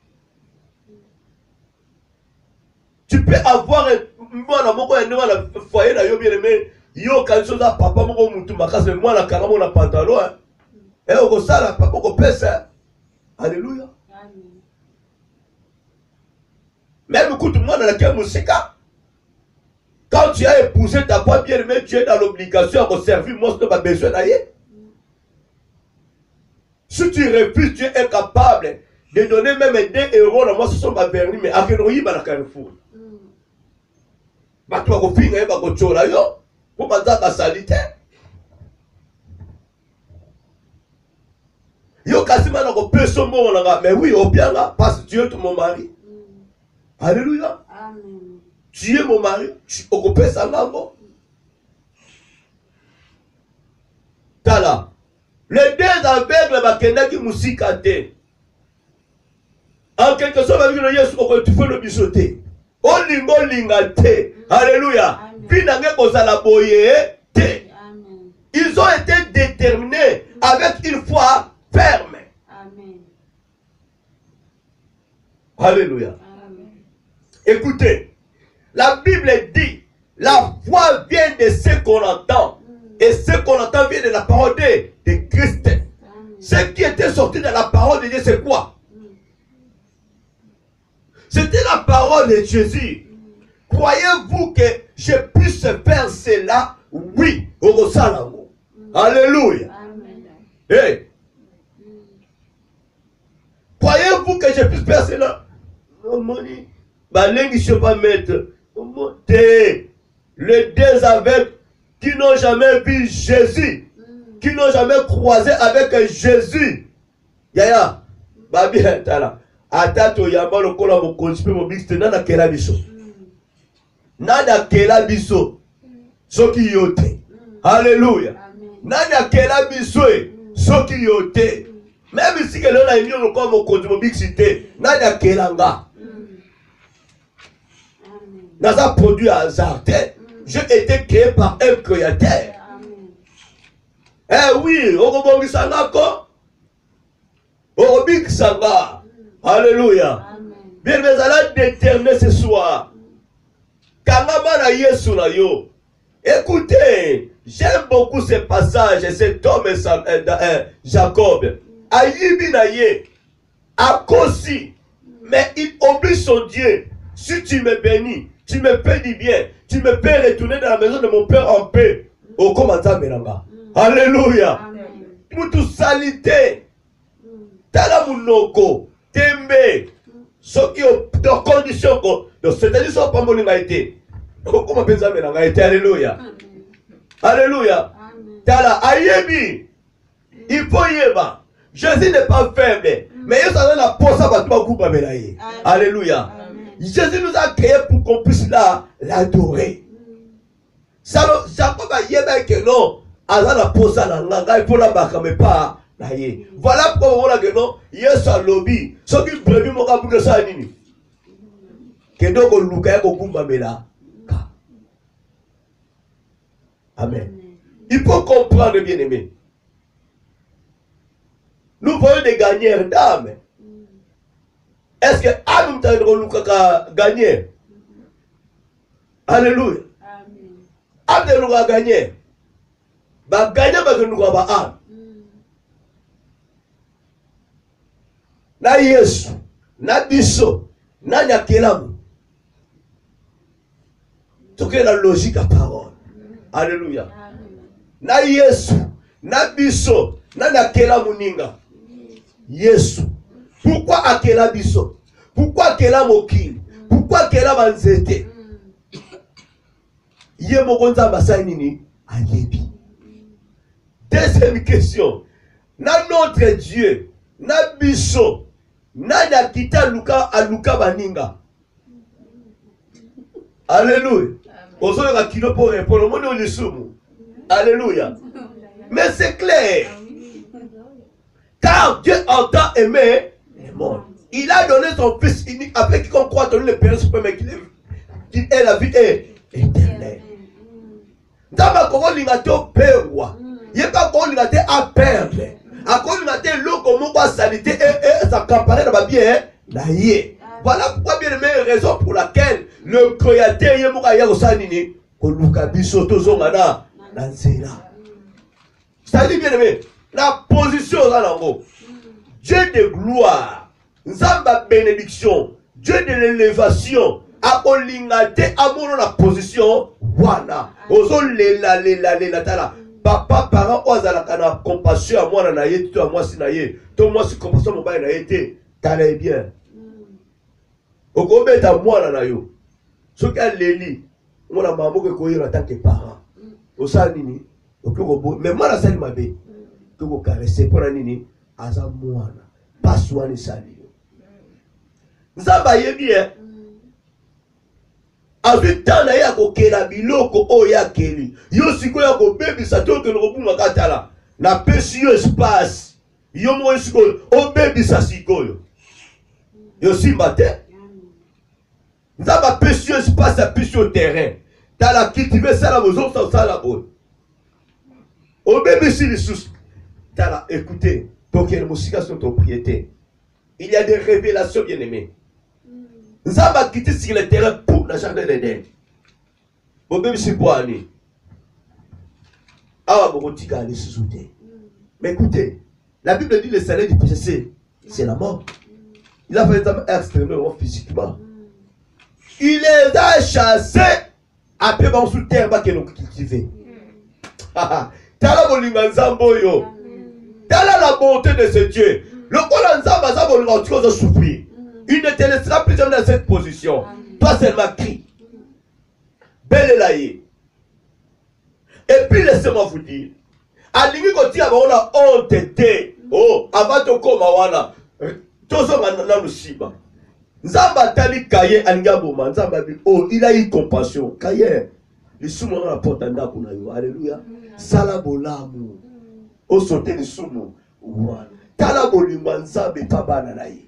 Tu peux avoir un foyer là, yo bien aimé, yo quand chose à papa moko mutu makase moi la karamo na pantalon hein. Et au sala papa ko pesa. Alléluia. Amen. Même écoute moi dans la musique. Quand tu as épousé ta femme bien aimée, tu es dans l'obligation de servir moi ce que tu as besoin d'aller. Si tu refuses, tu es incapable de donner même deux euros dans moi ce sont ma vernis mais à Kenoyi ba na Carrefour. Bato ba kofinga ba ko chola yo pour banza ka salite yo kasima na ko peso mo na mais oui au bien là parce que tu es mon mari. Alléluia. Amen. Tu es mon mari, tu occupes ça là-bas. Tala les deux aveugles bakenda ki musika te en quelque sorte avec le Yesu ko tu fais le bisoter. Olingo lingate. Alléluia. Vinange kozala boye te. Amen. Ils ont été déterminés avec une foi ferme. Amen. Alléluia. Amen. Écoutez, la Bible dit, la foi vient de ce qu'on entend. Et ce qu'on entend vient de la parole de, de Christ. Amen. Ce qui était sorti de la parole de Dieu, c'est quoi? C'était la parole de Jésus. Croyez-vous que je puisse faire cela? Oui. Alléluia. Amen. Hey. Croyez-vous que je puisse faire cela? Non, moni. Balengi je pas mettre. Les deux aveugles qui n'ont jamais vu Jésus, qui n'ont jamais croisé avec Jésus. Yaya. Babi tala. Atato yamba lokola mo konsipe mo bixte nana kela biso. Nana kela biso. Soki yote. Alléluia. Nana kela biso e. Soki yote. Même si que l'on a mis lokola mo konsipe mo bixte, nana kela nga. Naza produit hasard. J'ai été créé par un créateur. Eh oui, okobongi sangako. Okobik sanga. Alléluia. Bien, mais allons déterminer ce soir. Kamama Yesu na yo. Écoutez, j'aime beaucoup ce passage, cet homme, euh, euh, Jacob. Aïbi na ye. Akosi. Mais il oblige son Dieu. Si tu me bénis, tu me fais du bien, tu me fais retourner dans la maison de mon père en paix. Oh, comment ça, Melanga? Alléluia. Pour tout salité. Tala munoko. Tembe. Ce qui est dans condition. C'est-à-dire, ça n'a pas mon été. Comment penser Melanga? Alléluia. Alléluia. Tala ayebi. Il faut yeba. Jésus n'est pas faible. Mais il y a la pose à battre coup Babelaye. Alléluia. Jésus nous a créé pour qu'on puisse l'adorer. Ça Jacob a yéba que non, ala la pose à la langue pour la baka mais pas na yé. Voilà pourquoi on a que non, yes a lobby. Ce qui prévu mon cap que ça nini. Que donc on luka ko kumba mela. Amen. Il faut comprendre, bien aimé. Nous voyons des gagneurs d'âme. Est-ce que Adam t'a gagné? Alléluia. Adam a gagné. Bah gagner parce que nous avons âme. Na Yesu, na biso, na nyakelamu. C'est que la logique à parole. Alléluia. Na Yesu, na biso, na nyakelamu ninga. Yesu. Pourquoi akela biso? Pourquoi akela mokili? Pourquoi akela banzete? Yé mokonza basai nini? Ayebi. Deuxième question. Na notre Dieu, na biso, na nyakita luka aluka baninga. Alléluia. Ozo yoka kilo pour répondre. Le monde est au sumu. Alléluia. Mais c'est clair. Car Dieu entend aimer le monde. Il a donné son Fils unique avec qui on croit en le Père suprême qu'il est la vie éternelle. Dans ma comment l'ingate au Père, il n'y a pas comment l'ingate à perdre. À quoi l'ingate l'eau comme on sanité et ça comparait dans ma bien. Voilà pourquoi bien aimé raison pour laquelle le Créateur est mort hier au Sanini. Pour Lukabiso Tozongana. C'est-à-dire bien aimé. La position dans l'ango. Dieu de gloire, Nzamba bénédiction, Dieu de l'élévation, a olingate amour la position, wana. Ozo lela lela lela tala. Papa parent ozala kana compassion à moi na yé, toi à moi si na yé, toi moi si compassion mon bail na yé, t'allais bien. Okobe ta moi na yo. Ce qu'elle leli, mon maman que koyer en tant que parent. Osa nini, okoko mais moi la salle ma bé. Que vous caressez pour la nini, aza mouana, pas soin de sali. Nzamba yebi eh. Avec tant na ya ko kela biloko o ya keli. Yo siko ya ko baby sa to ke no bunga katala. Na pesi yo espace. Yo mo siko o baby sa siko yo. Yo simba te. Nzamba pesi yo espace a pesi au terrain. Dans la cultiver ça la maison ça la bonne. O baby si les sous. Écoutez, pour que les musiques sont propriétés, il y a des révélations bien aimées. Nous avons quitté sur le terrain pour le jardin d'Éden. Bon, même si pour aller. Ah, bon, tu vas aller sous souder. Mais écoutez, la Bible dit le salaire du péché, c'est la mort. Il a fait des hommes extrêmement physiquement. Il les a chassés après bon sous terre, bah, qu'ils ont cultivé. Tala bolinga nzambo yo. Tala la bonté de ce Dieu. Le Coran nzamba za bolinga tu vas souffrir. Il ne te laissera plus jamais dans cette position. Toi seulement crie. Belle laïe. Et puis laissez-moi vous dire. Alingi koti aba ona honte te. Oh, avant to koma wana. Tozo na lusiba. Nzamba tali kaye alinga boma nzamba bi oh, il a eu compassion. Kaye. Les soumons la porte à Nakuna. Alléluia. Salabolamu. Au sauté les soumons. Talabolimba nzambe pabana naï.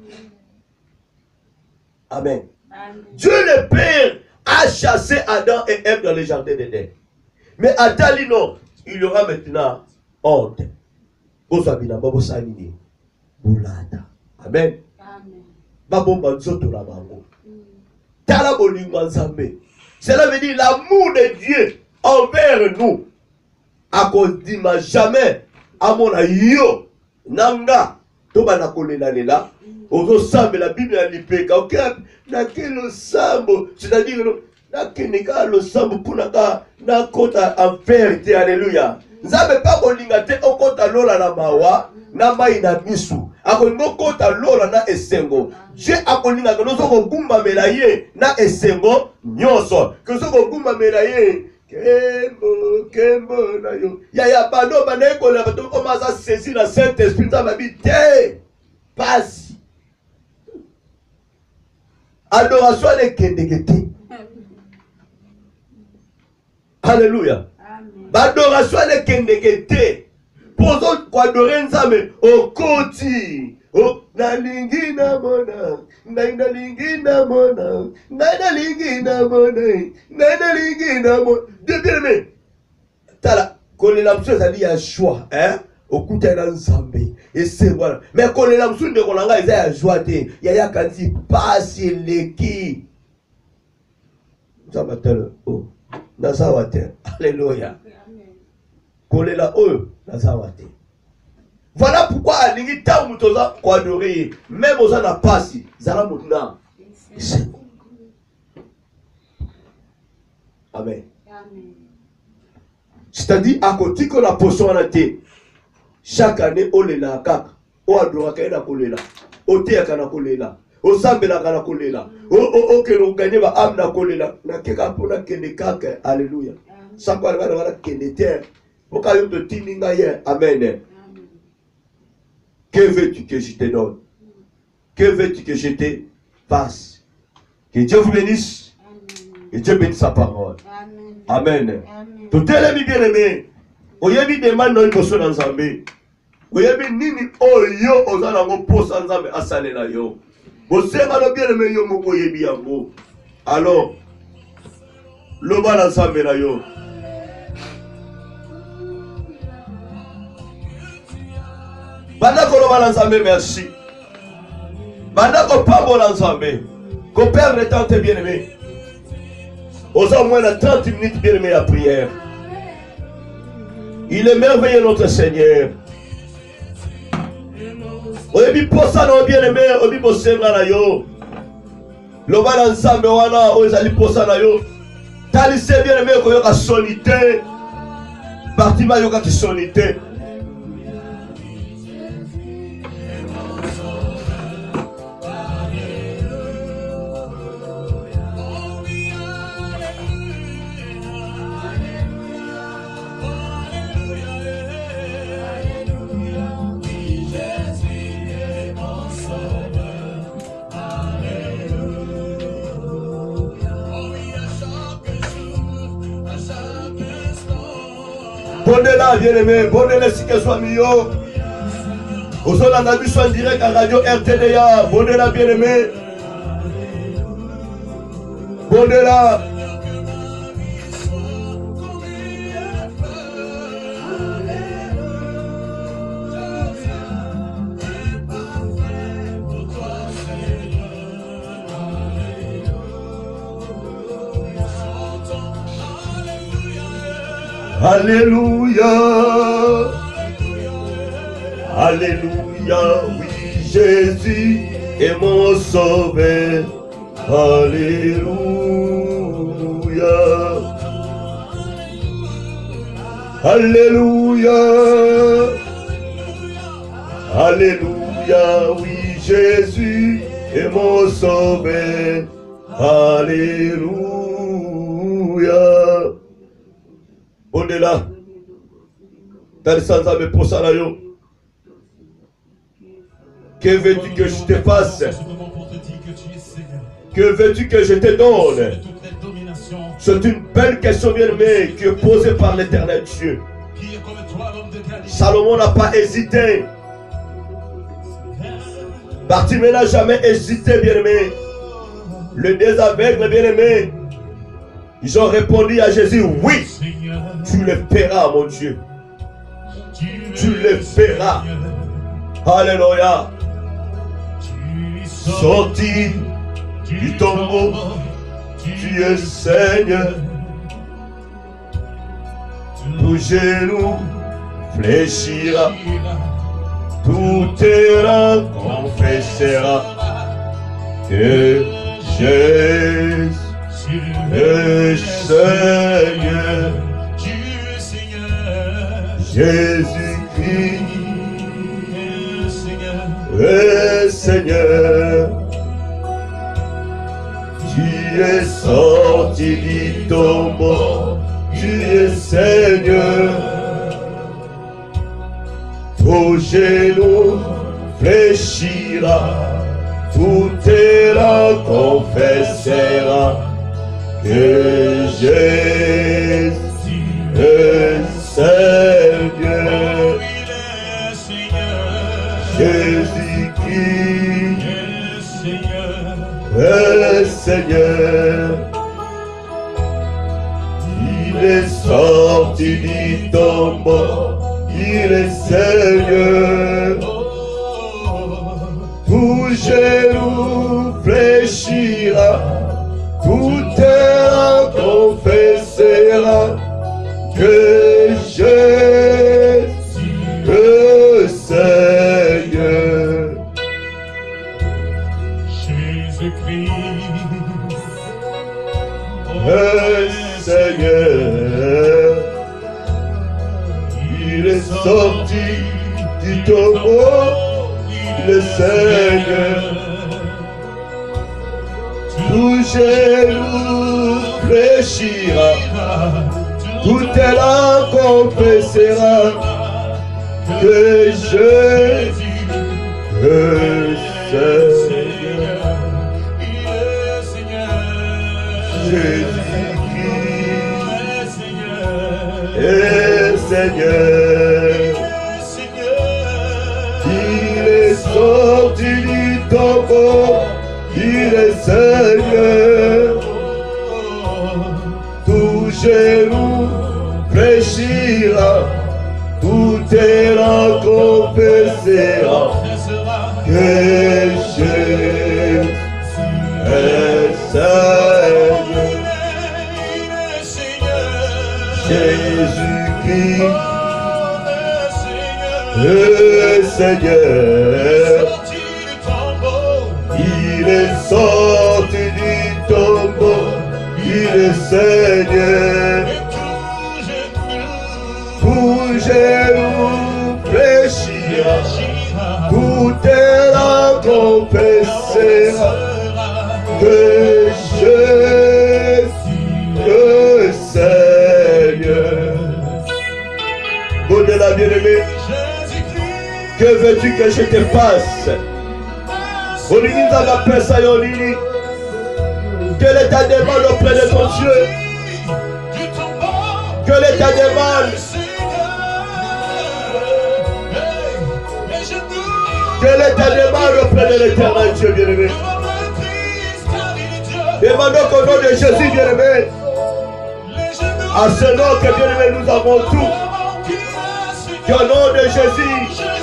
Amen. Dieu le Père a chassé Adam et Ève dans le jardin d'Éden. Mais Adam dit non, il y aura maintenant honte. Bozabina babo sanini. Boulada. Amen. Babomba nzoto la bango. Talabolimba nzambe. Cela veut dire l'amour de Dieu envers nous. À cause d'ima jamais à mon yo nanga toba na kolela lela ozo sambe la Bible a lipeka ok na kelo sambo c'est-à-dire na kenika lo sambo puna ka na kota en vérité alléluia nzambe pa kolinga te okota lola na mawa na mai na misu akolinga kota lola na esengo Dieu akolinga ko zo ko gumba melaye na esengo nyonso ko zo ko gumba melaye Kembo, Kembo, na yo. Ya ya bano bana eko la bato commence à saisir la Saint-Esprit dans ma vie. passe. Adoration est kendekete. Alléluia. Adoration est kendekete. Pour quoi adorer nzambe au koti. Oh, na lingi na mona, na na lingi na mona, na na lingi na mona, na na lingi na mona. De bien aimé. Tala, qu'on est là, ça dit à choix, hein? Au coup de l'ensemble. Et c'est voilà. Mais qu'on est là, on de qu'on a à joie. Il y a quand il passe les qui. Ça m'appelle. Oh, Nazawate. Alléluia. Qu'on est là, oh, Nazawate. Voilà pourquoi à l'ingita ou toza quoi adorer. Même aux ana passi. Zara mouna. Amen. C'est-à-dire à côté que la potion en a été. Chaque année, on est là, on adore kana kolela, on te kana kolela, on sambela kana kolela, on on que l'on gagne va amna kolela, na keka pona kende kaka, alléluia. Ça quoi va va kende terre, pour qu'il te tininga hier, amen. Que veux-tu que je te donne? Que veux-tu que je te fasse? Que Dieu vous bénisse, que Dieu bénisse sa parole. Amen. Tout est le bien aimé. Oyebi demande non poso dans Zambé. Oyebi nini oyo ozana ngo posa Nzambe asalela yo. Bosenga no bien aimé yo moko oyebi yango. Alors loba na Nzambe na yo. Banda ko loba na Nzambe merci. Banda ko pambola Nzambe. Ko perdre le temps bien aimé. Osa moins de trente minutes bien aimé à prière. Il est merveilleux notre Seigneur. Oyebi posa na bien aimé, oyebi bosenga na yo. Loba na Nzambe wana oyezali posa na yo. Talise bien aimé ko yoka sonité. Parti ma yoka ki sonité. Bondela, bien aimé, Bondela si que soit mieux. Au sol, on a vu en direct à radio R T D A. Bondela, bien aimé. Bondela. Alléluia, Alléluia, oui Jésus est mon sauveur. Alléluia, Alléluia, Alléluia, oui Jésus est mon sauveur. Alléluia. Au-delà, dans le sens de Posalayo, que veux-tu que je te fasse? Que veux-tu que je te donne? C'est une belle question bien aimée qui est posée par l'Éternel Dieu. Salomon n'a pas hésité. Bartimée n'a jamais hésité, bien aimé. Les deux aveugles, bien aimé, ils ont répondu à Jésus, oui, tu le feras, mon Dieu. Tu le feras. Alléluia. Sorti du tombeau, tu es Seigneur. Tout genou fléchira, tout terrain confessera que Jésus est Seigneur. Jésus-Christ est Seigneur. Tu es sorti du tombeau, tu es Seigneur. Ton genou fléchira, tout tes langues confessera que Jésus est Seigneur. Jésus-Christ est Seigneur. Il est sorti du tombeau, il est Seigneur. Tout genou fléchira, tout terre confessera que Jésus est Seigneur. Jésus-Christ est Seigneur. Il est sorti du tombeau, il est Seigneur. Tout genou fléchira, tout langue confessera que Jésus est Seigneur. Jésus-Christ est Seigneur. Il est sorti du tombeau, il est Seigneur. Tout genou fléchira, tout terrain confessera que Jésus est Seigneur. Jésus-Christ est Seigneur. Il est sorti du tombeau, il est Seigneur. Tout genou fléchira, tout terrain confessera que Jésus est Seigneur. Au-delà, bien-aimé, que veux-tu que je te fasse? Quelle est ta demande auprès de ton Dieu? Quelle est ta demande? Quelle est ta demande auprès de l'Éternel Dieu bien-aimé? Demandons qu'au nom de Jésus bien-aimé, à ce nom que bien-aimé nous avons tout, qu'au nom de Jésus,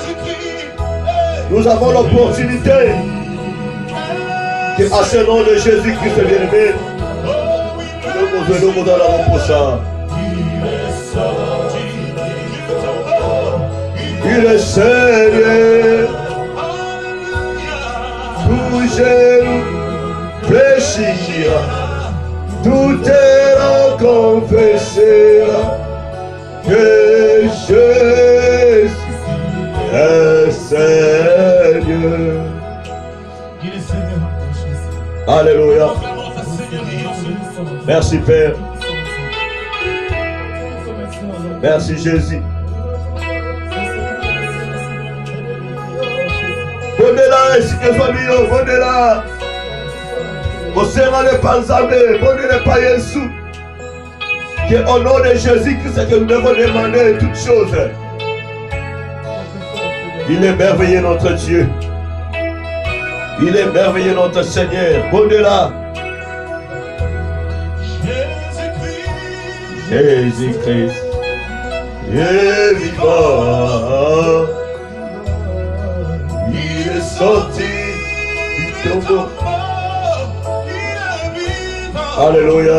nous avons l'opportunité, que à ce nom de Jésus-Christ bien-aimé, nous venons dans la reposa. Il est Seigneur. Tout genou fléchira, tout terrain confessera que Jésus est Seigneur. Alléluia. Merci Père. Merci Jésus. Bonne-la, ainsi que famille, bonne-la. Mon Seigneur n'est pas Nzambe, bonne n'est pas Jésus. Que au nom de Jésus-Christ que nous devons demander toutes choses. Il est merveilleux notre Dieu. Il est merveilleux notre Seigneur. Bonne-la. Jésus-Christ. Il est vivant. Il est sorti du tombeau. Alléluia.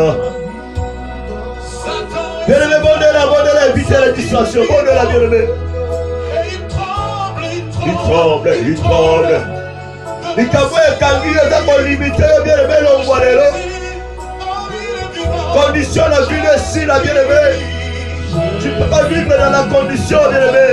Bien-aimé, bonne-la, bonne-la, évitez la distraction. Bonne-la, bien-aimé. Il tremble, il tremble. Il tremble, il limité, bien-aimé, l'envoie-le. Condition la vie de si, la bien-aimé. Tu ne peux pas vivre dans la condition, bien-aimé.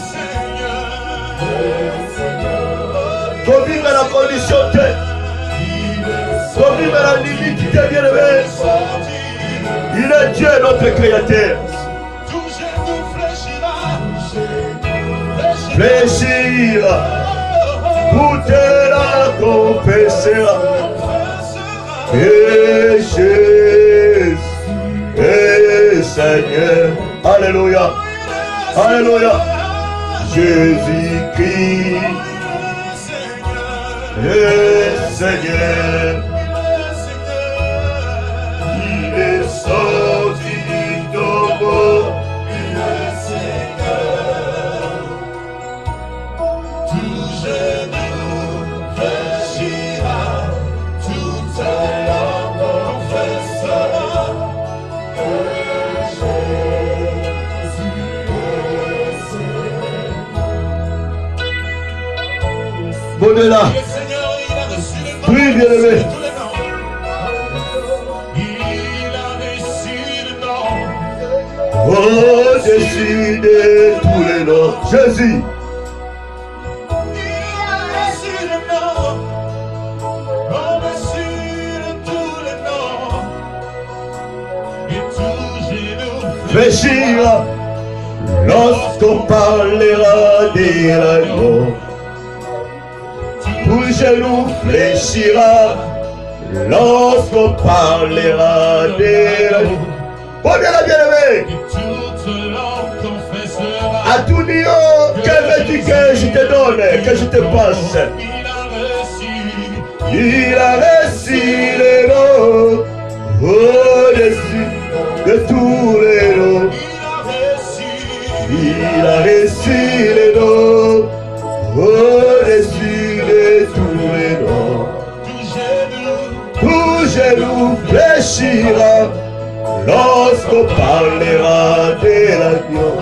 Il faut vivre dans la condition de. Il faut vivre dans la limite, bien-aimé. Il est Dieu, notre Créateur. Fléchira. te la confessera. Et Jésus est Seigneur. Alléluia. Alléluia. Jésus-Christ est Seigneur. Il est sorti du tombeau. Il est Seigneur. Tout genou fléchira, toute langue confessera que Jésus est Seigneur. Bon-là. Oui, bien-aimé. Au-dessus de tous les noms, Jésus. Il a reçu le nom, au-dessus de tous les noms, et tout genou fléchira lorsqu'on parlera de l'agneau. Tout genou fléchira lorsqu'on parlera de l'agneau. Bon Dieu, bien-aimé. À tout niveau, que veux-tu que je te donne, que je te passe? Il a reçu les noms au-dessus de tous les noms. Il a reçu les noms au-dessus de tous les noms. Tout genou fléchira lorsqu'on parlera de l'agneau.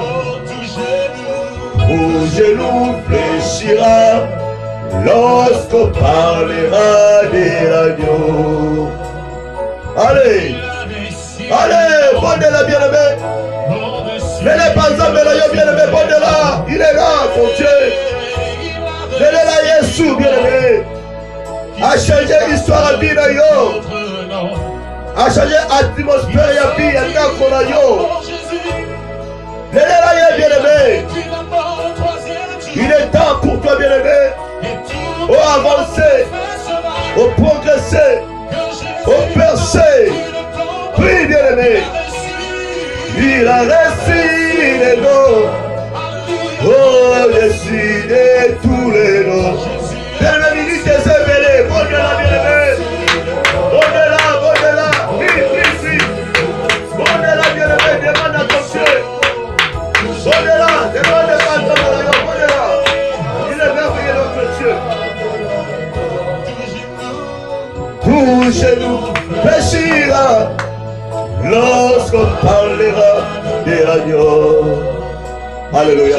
Tout genou fléchira lorsqu'on parlera de l'agneau. Allez, allez, bon de la bien-aimé. Ne l'est pas un médaillon bien-aimé, bon de là. Il est là, mon Dieu. Ne l'est là, Jésus, bien-aimé. A changé l'histoire à Binayo. A changé l'atmosphère à Binayo. Ne l'est là, bien-aimé. Il est temps pour toi, bien-aimé, au avancer, au progresser, au percer. Prie, bien-aimé. Il a reçu les noms au-dessus de tous les noms. Bien-aimé, minute des éveillés. Bon Dieu, là, bien-aimé. Bon Dieu, là, bon Dieu, là. Prie, prie, prie. Bon Dieu, là, bien-aimé. Demande à ton Dieu. Bon Dieu, là. Demande à ton Dieu. Bon Dieu, là. Il est merveilleux, notre Dieu. Tout genou fléchira lorsqu'on parlera de l'agneau. Alléluia.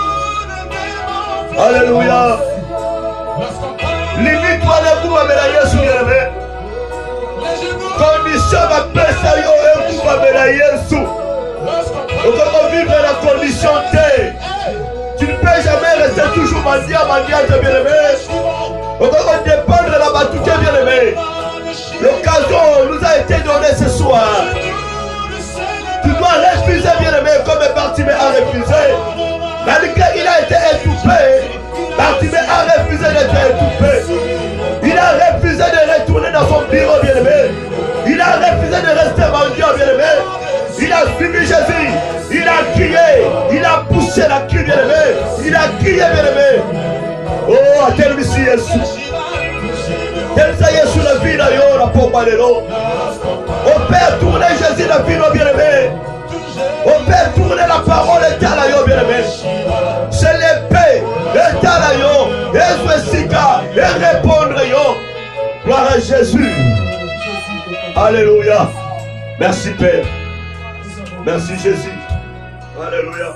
Alléluia. Limite-toi debout avec la Yesu, bien-aimé. Condition va passer et vous avec la Yesu. Comment vivre la condition T. Tu ne peux jamais rester toujours mendiant, mendiant, bien-aimé. Comment dépendre de la batuque, bien-aimé. L'occasion nous a été donnée ce soir. Tu dois refuser, bien-aimé, comme Bartimée a refusé. Malgré qu'il a été étouffé, Bartimée a refusé d'être étouffé. Il a refusé de retourner dans son bureau, bien-aimé. Il a refusé de rester mendiant, bien-aimé. Il a suivi Jésus. Il a crié. Il a poussé la cri, bien-aimé. Il a crié, bien-aimé. Oh, à tel ici, Jésus. Tel ça y est sur la vie, là, yo, la pompe de l'eau. On peut tourner Jésus, la vie, bien-aimé. On peut tourner la parole et là, yo, bien-aimé. C'est l'épée. Et là, yo. Et Sika. Et répondre, yo. Gloire à Jésus. Alléluia. Merci, Père. Merci, Jésus. Alléluia.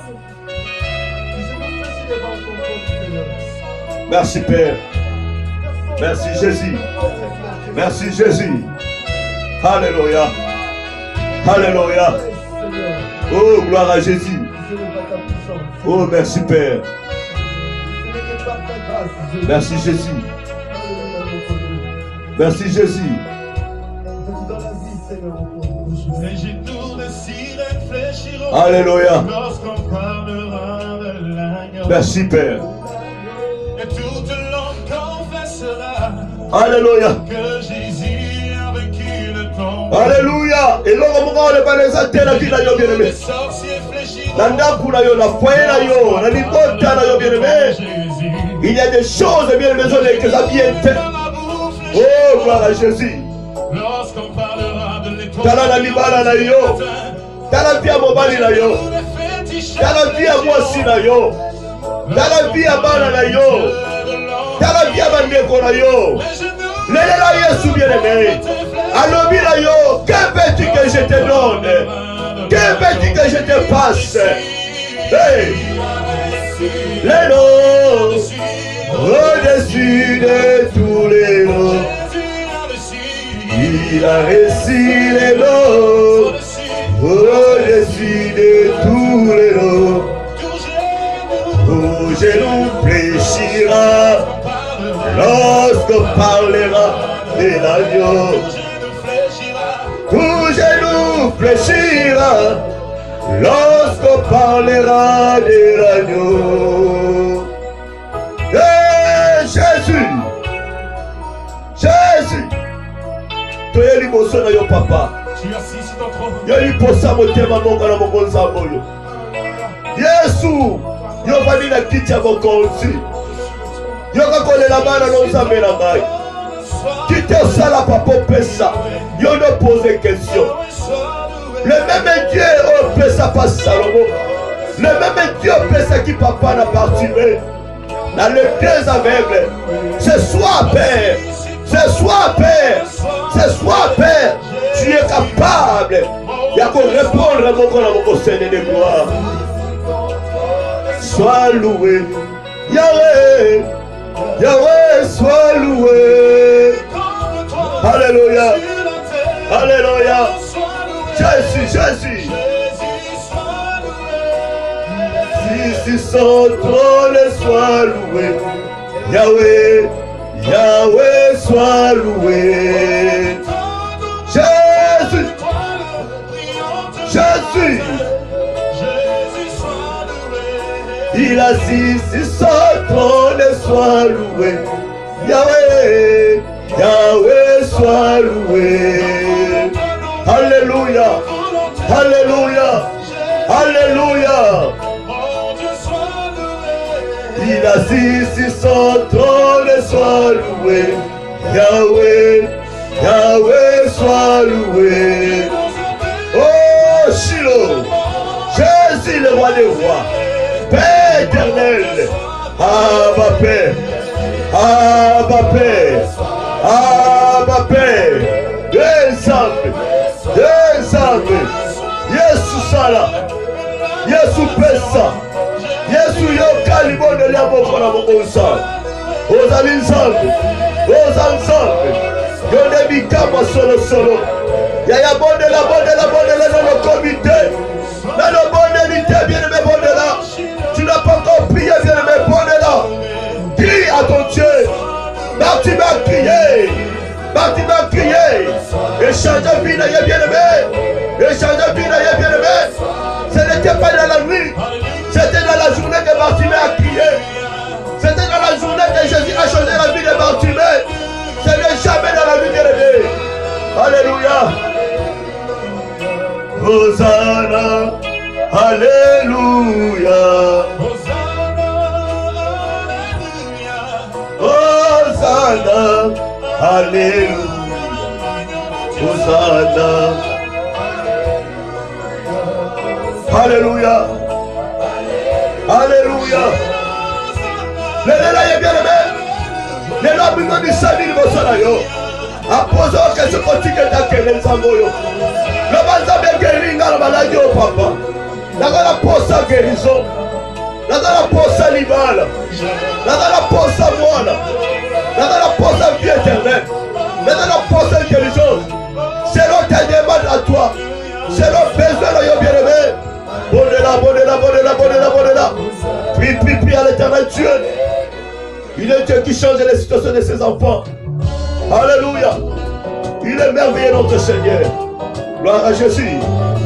Merci, Père. Merci, Jésus. Merci, Jésus. Alléluia. Alléluia. Oh, gloire à Jésus. Oh, merci, Père. Merci, Jésus. Merci, Jésus. Alléluia. Merci, Père. Alléluia. que Jésus a vaincu le tombeau. Alléluia. Et l'homme mourant le balaiser la vie na yo bien aimé. Les sorciers fléchis Na ndaku na yo, na foyer na yo, na libota na yo bien aimé. Jésus. Il y a des choses bien aimées que ça vient de. Dans la bouffe, les Oh, gloire à Jésus. lorsqu'on parlera de l'étoile. Tala na libala na yo. Tala vie à mobali na yo. Tala vie à mwasi na yo. Tala vie à bana na yo. Tala vie à bandeko na yo. Lelela Yesu bien aimé. Alobi na yo. Que veux-tu que je te donne? Que veux-tu que je te passe? Hey! Les noms au-dessus de tous les noms. Il a reçu les noms au-dessus de tous les noms. Tout genou fléchira lorsqu'on parlera de l'agneau. Tout genou fléchira lorsqu'on parlera de l'agneau. Hey, Jésus! Jésus! Toye liboso na yo papa. Tu es assis sur ton trône. Yo liposa motema monga na mokonzi ya boyo. Yesu! Yo vandi na kiti ya bokonzi. Yo kakolela bana na nzambe na ngai. Kiti osala papa opesa. Yo ne pose question. Le même Dieu opesa pas Salomon. Le même Dieu opesa qui papa n'a participé. Dans les deux aveugles. C'est soit Père. C'est soit Père. C'est soit Père. Tu es capable. Il y a qu'on répondre à mon corps, à mon Seigneur de gloire. Sois loué. Yahweh. Yahweh, sois loué. Alléluia. Alléluia. Jésus, Jésus. Si son trône soit loué. Yahweh, Yahweh soit loué. Jésus, Jésus. Il assis si son trône soit loué. Yahweh, Yahweh soit loué. Alléluia, Alléluia, Alléluia. Il assis si son trône soit loué. Yahweh, Yahweh soit loué. Oh Shiloh, Jésus le roi des rois, Père éternel, Abba Père, Abba Père, Abba Père, descendez, descendez, Yesu Sala, Yesu Pesa, Yesu yoka libonde lya moko na moko nsambe. Ozali nsambe, oza nsambe, yonde bikamwa solo solo. Yaya bondela bondela bondela dans le comité. Dans le bondeli te bien aimé bondela. Tu n'as pas encore prié bien aimé bondela. Crie à ton Dieu. Marty va crier. Marty va crier. Échange vie na bien aimé. Échange vie na bien aimé. Ce n'était pas dans la nuit. C'était dans la journée que Bartimée a crié. C'était dans la journée que Jésus a changé la vie de Bartimée. Ce n'est jamais dans la vie de l'éveil. Alléluia. Hosanna. Alléluia. Hosanna. Alléluia. Hosanna. Alléluia. Alléluia. Les là bien aimé. Les là besoin du salut de Bosanayo. Apposons que ce continue d'accueillir les Zamboyo. Le Banzabé guérit dans la maladie au papa. La la posa guérison. La la posa libala. La la posa moine. La la posa vie éternelle. La la posa intelligence. C'est l'autre demande à toi. C'est l'autre besoin de bien aimé. Bondela, bondela, bondela, bondela, bondela. Prie, prie, prie à l'éternel Dieu. Il est Dieu qui change les situations de ses enfants. Alléluia. Il est merveilleux notre Seigneur. Gloire à Jésus.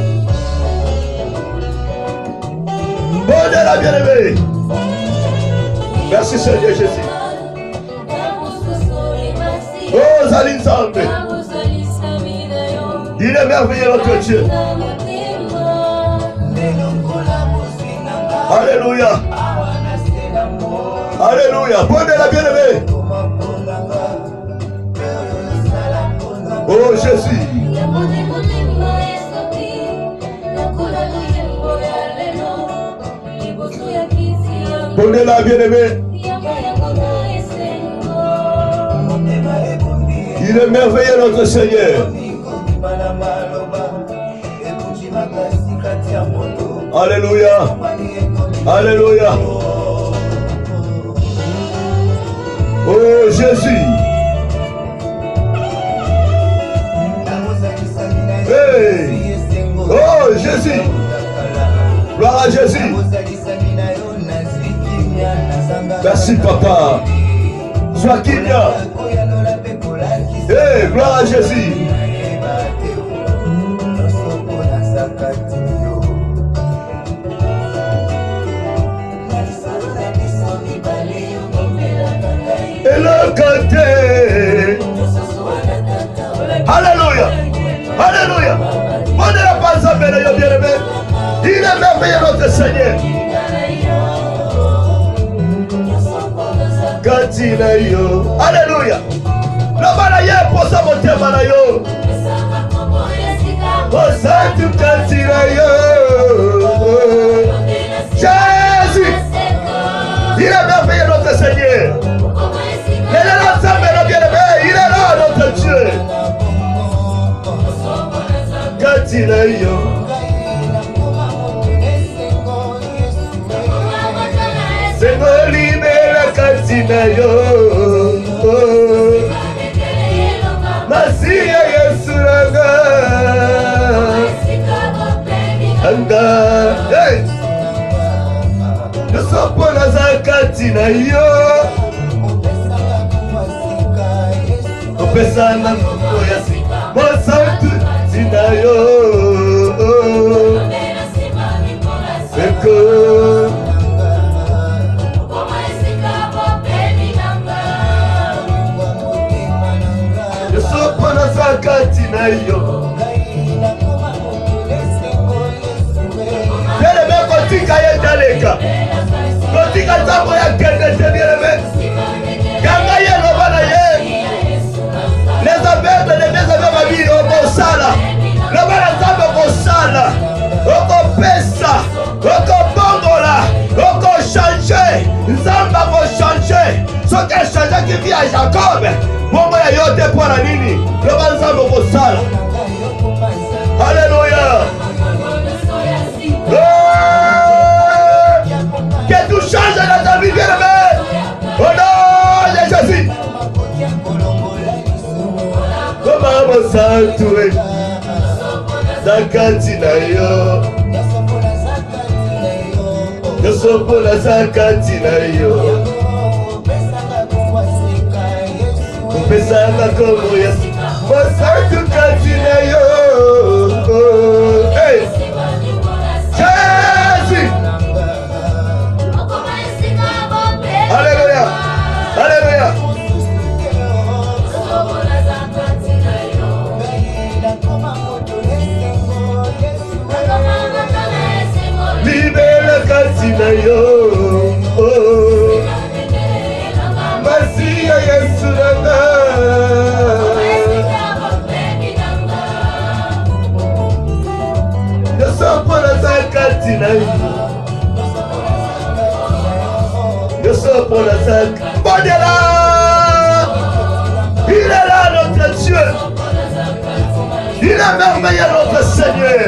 Bondela, bien-aimé. Merci Seigneur Jésus. ozali nzambe. Il est merveilleux notre Dieu. Alléluia. Alléluia. Prenez la bien-aimée. Oh Jésus. Prenez la bien-aimée. Il est merveilleux notre Seigneur. Alléluia. Alléluia. Oh Jésus. Hey. Oh Jésus. Gloire à Jésus. Merci papa. Sois qu'il y a. Hey, gloire à Jésus. Et le côté. Alléluia. Alléluia. On ne l'a pas appelé, bien-aimé. Il est merveilleux notre Seigneur. Yo. Alléluia. Le malaye pour sa montée malayo. Pour ça tu cantina yo. Jésus. Il est merveilleux notre Seigneur. Il est là ensemble notre bien-aimé. Il est là notre Dieu. Cantina yo. C'est mon libéré cantina yo. Masiya Yesu Anga Anga Hey Yosopo na zakati na yo Opesa na mko yasi Mosantu zina yo Seko Zakati na yo. Bien-aimé, kotika ye daleka. Kotika tambo ya kende te bien-aimé. Ganga ye lobana ye. Les aveugles, les aveugles ma vie au sala. Lobana tambo ko sala. Oko pesa, oko bongola, oko changer. Nzamba ko changer. Ce qui a changé qui vit à Jacob. Bongo ya yote pour la nini. Le banzambo ko sala. Alléluia. Oh, que tout change dans ta vie, bien-aimé. Au nom de Jésus. Comment me sentoué. Zakati na yo. Yo sopo la zakati na yo. Pesanga como Yesu. Mosantu katina yo. Hey. Jésus. Alléluia. Alléluia. Libère katina yo. Masiya Yesu Anga. Je sors pour la sac. Bon Dieu là. Il est là notre Dieu. Il est merveilleux notre Seigneur.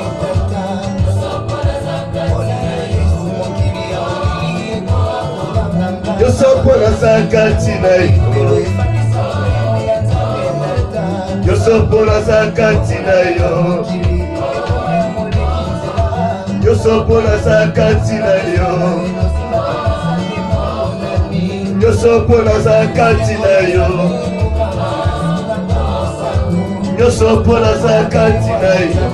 Je sors pour la sac. Je sors pour la sac. Yo sopo na zakati na yo. Yo sopo na zakati na yo. Yo sopo na zakati na yo.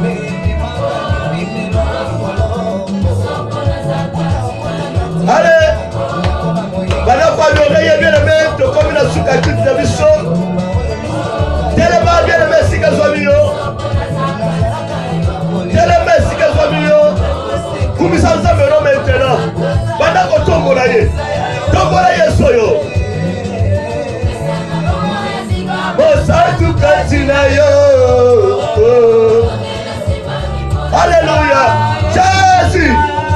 Allez, bana kwa l'oreille bien aimé, to comme la soukati de biso. esika zwami yo. Telema esika zwami yo. Kumisa nzambe no maintenant. Banda ko tombola ye. Tombola Yesu yo. Mosatu katina yo. Alléluia. Jésus.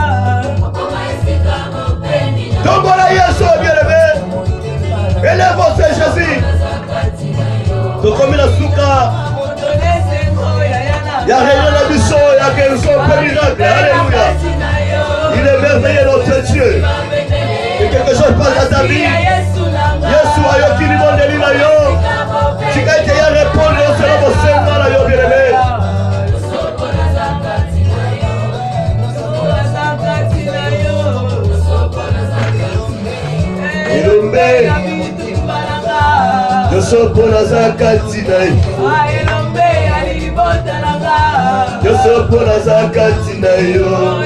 Tombola Yesu bien-aimé. Élève c'est Jésus. Tokomina suka. Ya réunion la mission, ya guérison périnable. Alléluia. Il est merveilleux notre Dieu. Et quelque chose passe dans ta vie. Yesu ayo kini monde lila yo. Tika ite ya répondre au selon mon Seigneur la yo bien-aimé. Ilombe. Yosopo na zakati na yo. Yosopo na zakati na yo.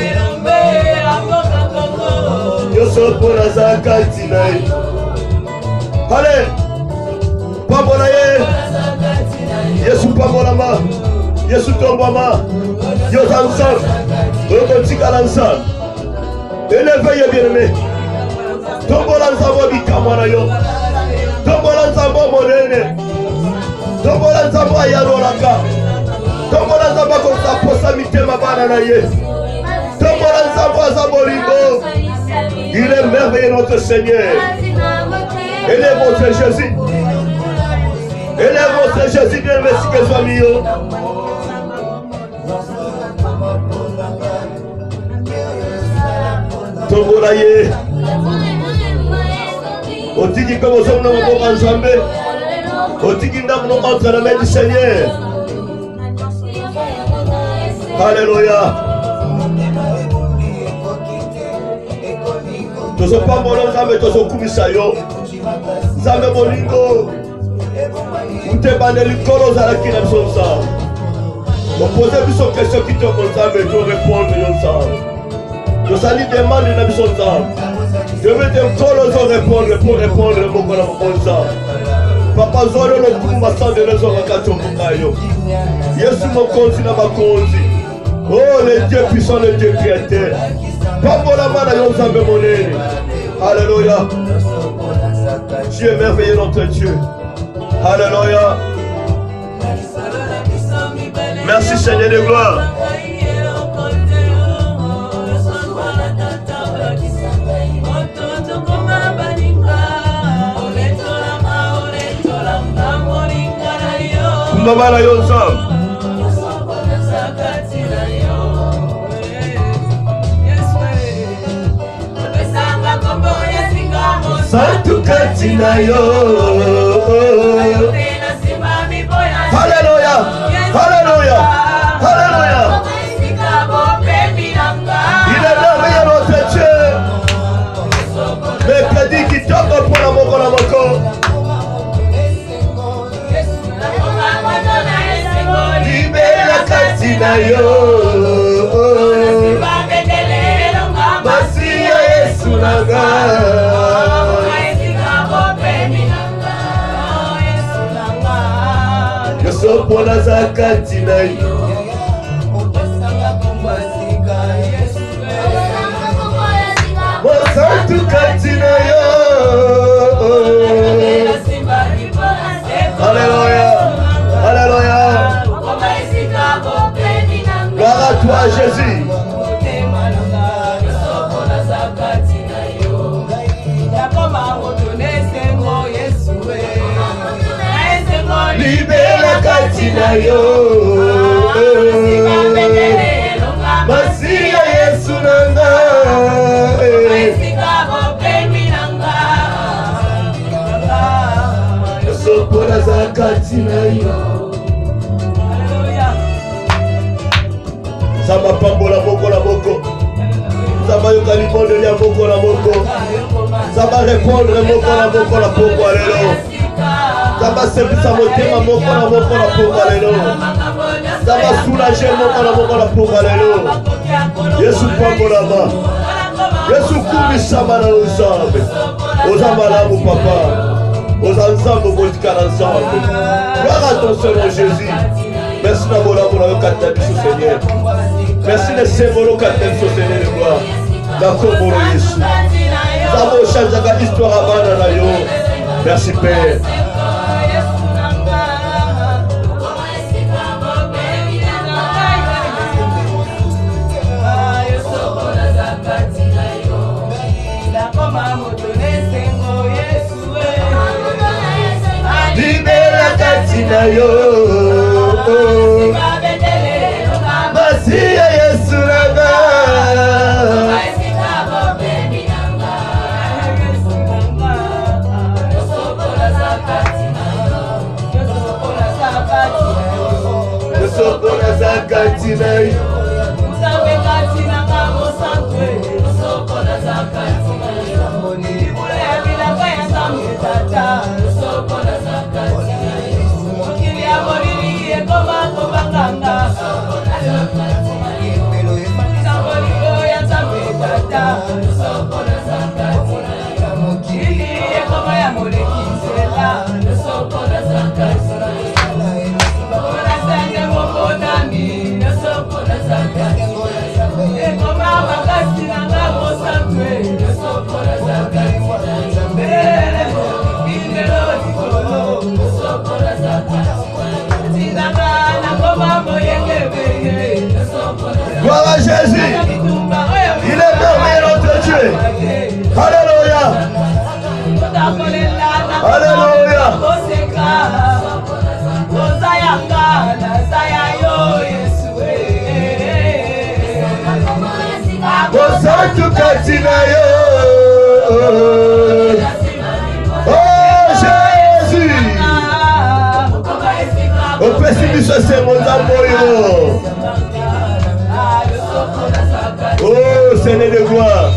Yosopo na zakati na yo. Allez, pambola ye. Yesu pambola ma. Yesu tomba ma. Yo tansan. Yo tika lansan. Élevez ye bien-aimé. Tombola nzambo bikamwana yo. Tombola nzambo monene. Tombola nzambo ayalolaka. Tombola nzambo kosaposa mitema bana na ye. Tombola nzambo azabolingo. Il est merveilleux notre Seigneur. Élève votre Jésus. Élève votre Jésus bien merci que soit mieux. Tombola ye. Otiki comme nous sommes dans mon ensemble. Otiki nous entre la main du Seigneur. Alléluia. Nous sommes pas bons ensemble, nous sommes comme ça yo. Nzambe bolingo. Ute bandeli kolo za la kina sonsa. On pose plus une question qui te concerne et tu répondre ensemble. Nous allons demander une mission ensemble. Je vais te coller sans répondre pour répondre mon bon Papa Zolo le kumba sans de raison à Katombukayo. Yesu mon konzi na makonzi. Oh le Dieu puissant, le Dieu créateur. Papa la mana yonzambe monene. Alléluia. Dieu est merveilleux notre Dieu. Alléluia. Merci Seigneur de gloire. Kumabala yonzam. Santu katina yo. Alléluia. Alléluia. Alléluia. Il est merveilleux notre Dieu. Mercredi qui tombe pour la moko la moko. Libera katina yo. Masia Yesu naga. Yosopo na zakati na yo. Mosantu katina yo. Alléluia. Alléluia. Gloire à toi Jésus. Libera katina yo. Masia Yesu nanga. Yosopo na zakati na yo. Zamba pambola moko la moko. Zamba yoka limonde ya moko la moko. Zamba répondre moko la moko la poko alelo. Zamba sepisa motema moko la moko la poko alelo. Zamba soulager moko la moko la poko alelo. Yesu pambola ma. Yesu kumisa mana uzambe. Ozamba la mu papa. aux ensembles, aux ensemble. Gloire à ton Seigneur Jésus. Merci d'avoir la catégorie, Seigneur. Merci de ces mots catégories, Seigneur de gloire. D'accord, mon Jésus. Nous avons changé l'histoire avant la radio. Merci, Père. Libera katina yo, Masiya Yesu nanga. Yosokola zakatina yo. Gloire à Jésus. Il est merveilleux notre Dieu. Alléluia. Alléluia. Oh Jésus. Au pessimiste c'est mon amour. Oh Seigneur de gloire.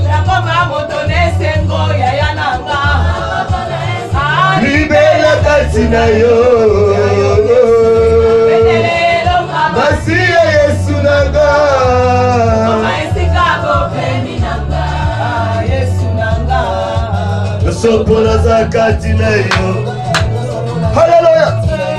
Libera katina yo. Masiya Yesu nanga. Yosokola zakatina yo. Hallelujah.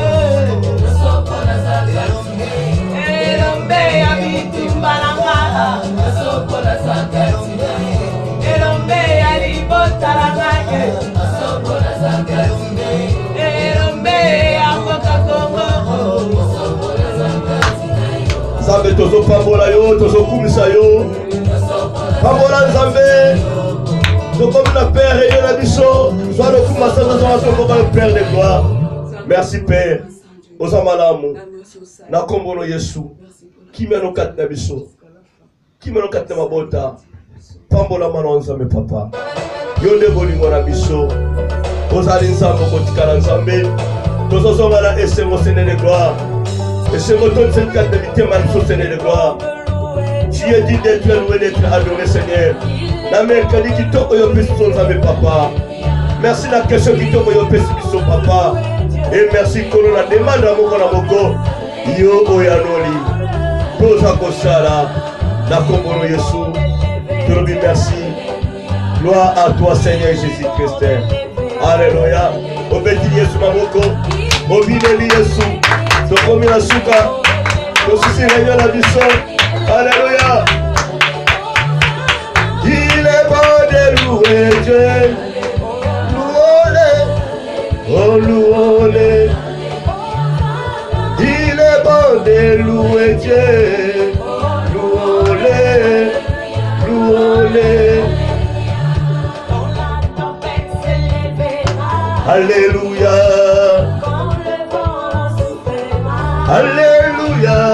Nzambe tozo pambola yo, tozo kumisa yo. Pambola Nzambe. Comme la Père et la biso, soit le commencement de le Père de gloire. Merci Père. Aux amalamu. Na kombono Yesu. Qui mène au quatre biso. Qui mène au quatre mabota. Pambola manonza me papa. Yonde bolingo na biso. Aux alinzambo kotikala Nzambe. Tozo zongala ese mo Seigneur de gloire. Ese mo ton cette quatre de bitema biso Seigneur de gloire. Tu es dit d'être loué, d'être adoré Seigneur. La mère qui dit qu'il t'a eu son papa. Merci la question qui t'a eu son papa. Et merci qu'on a demandé à mon moko. Yo oyanoli. Posa kosala. Na kombono Yesu. Te merci. Gloire à toi Seigneur Jésus-Christ. Alléluia. Obédi Yesu mamoko. Obineli Yesu. Tokomi la suka. Tosisi réunion la biso. Alléluia. Il est bon de louer Dieu. Louons-le. Oh louons-le. Il est bon de louer Dieu. Louons-le. Louons-le. Alléluia. Alléluia.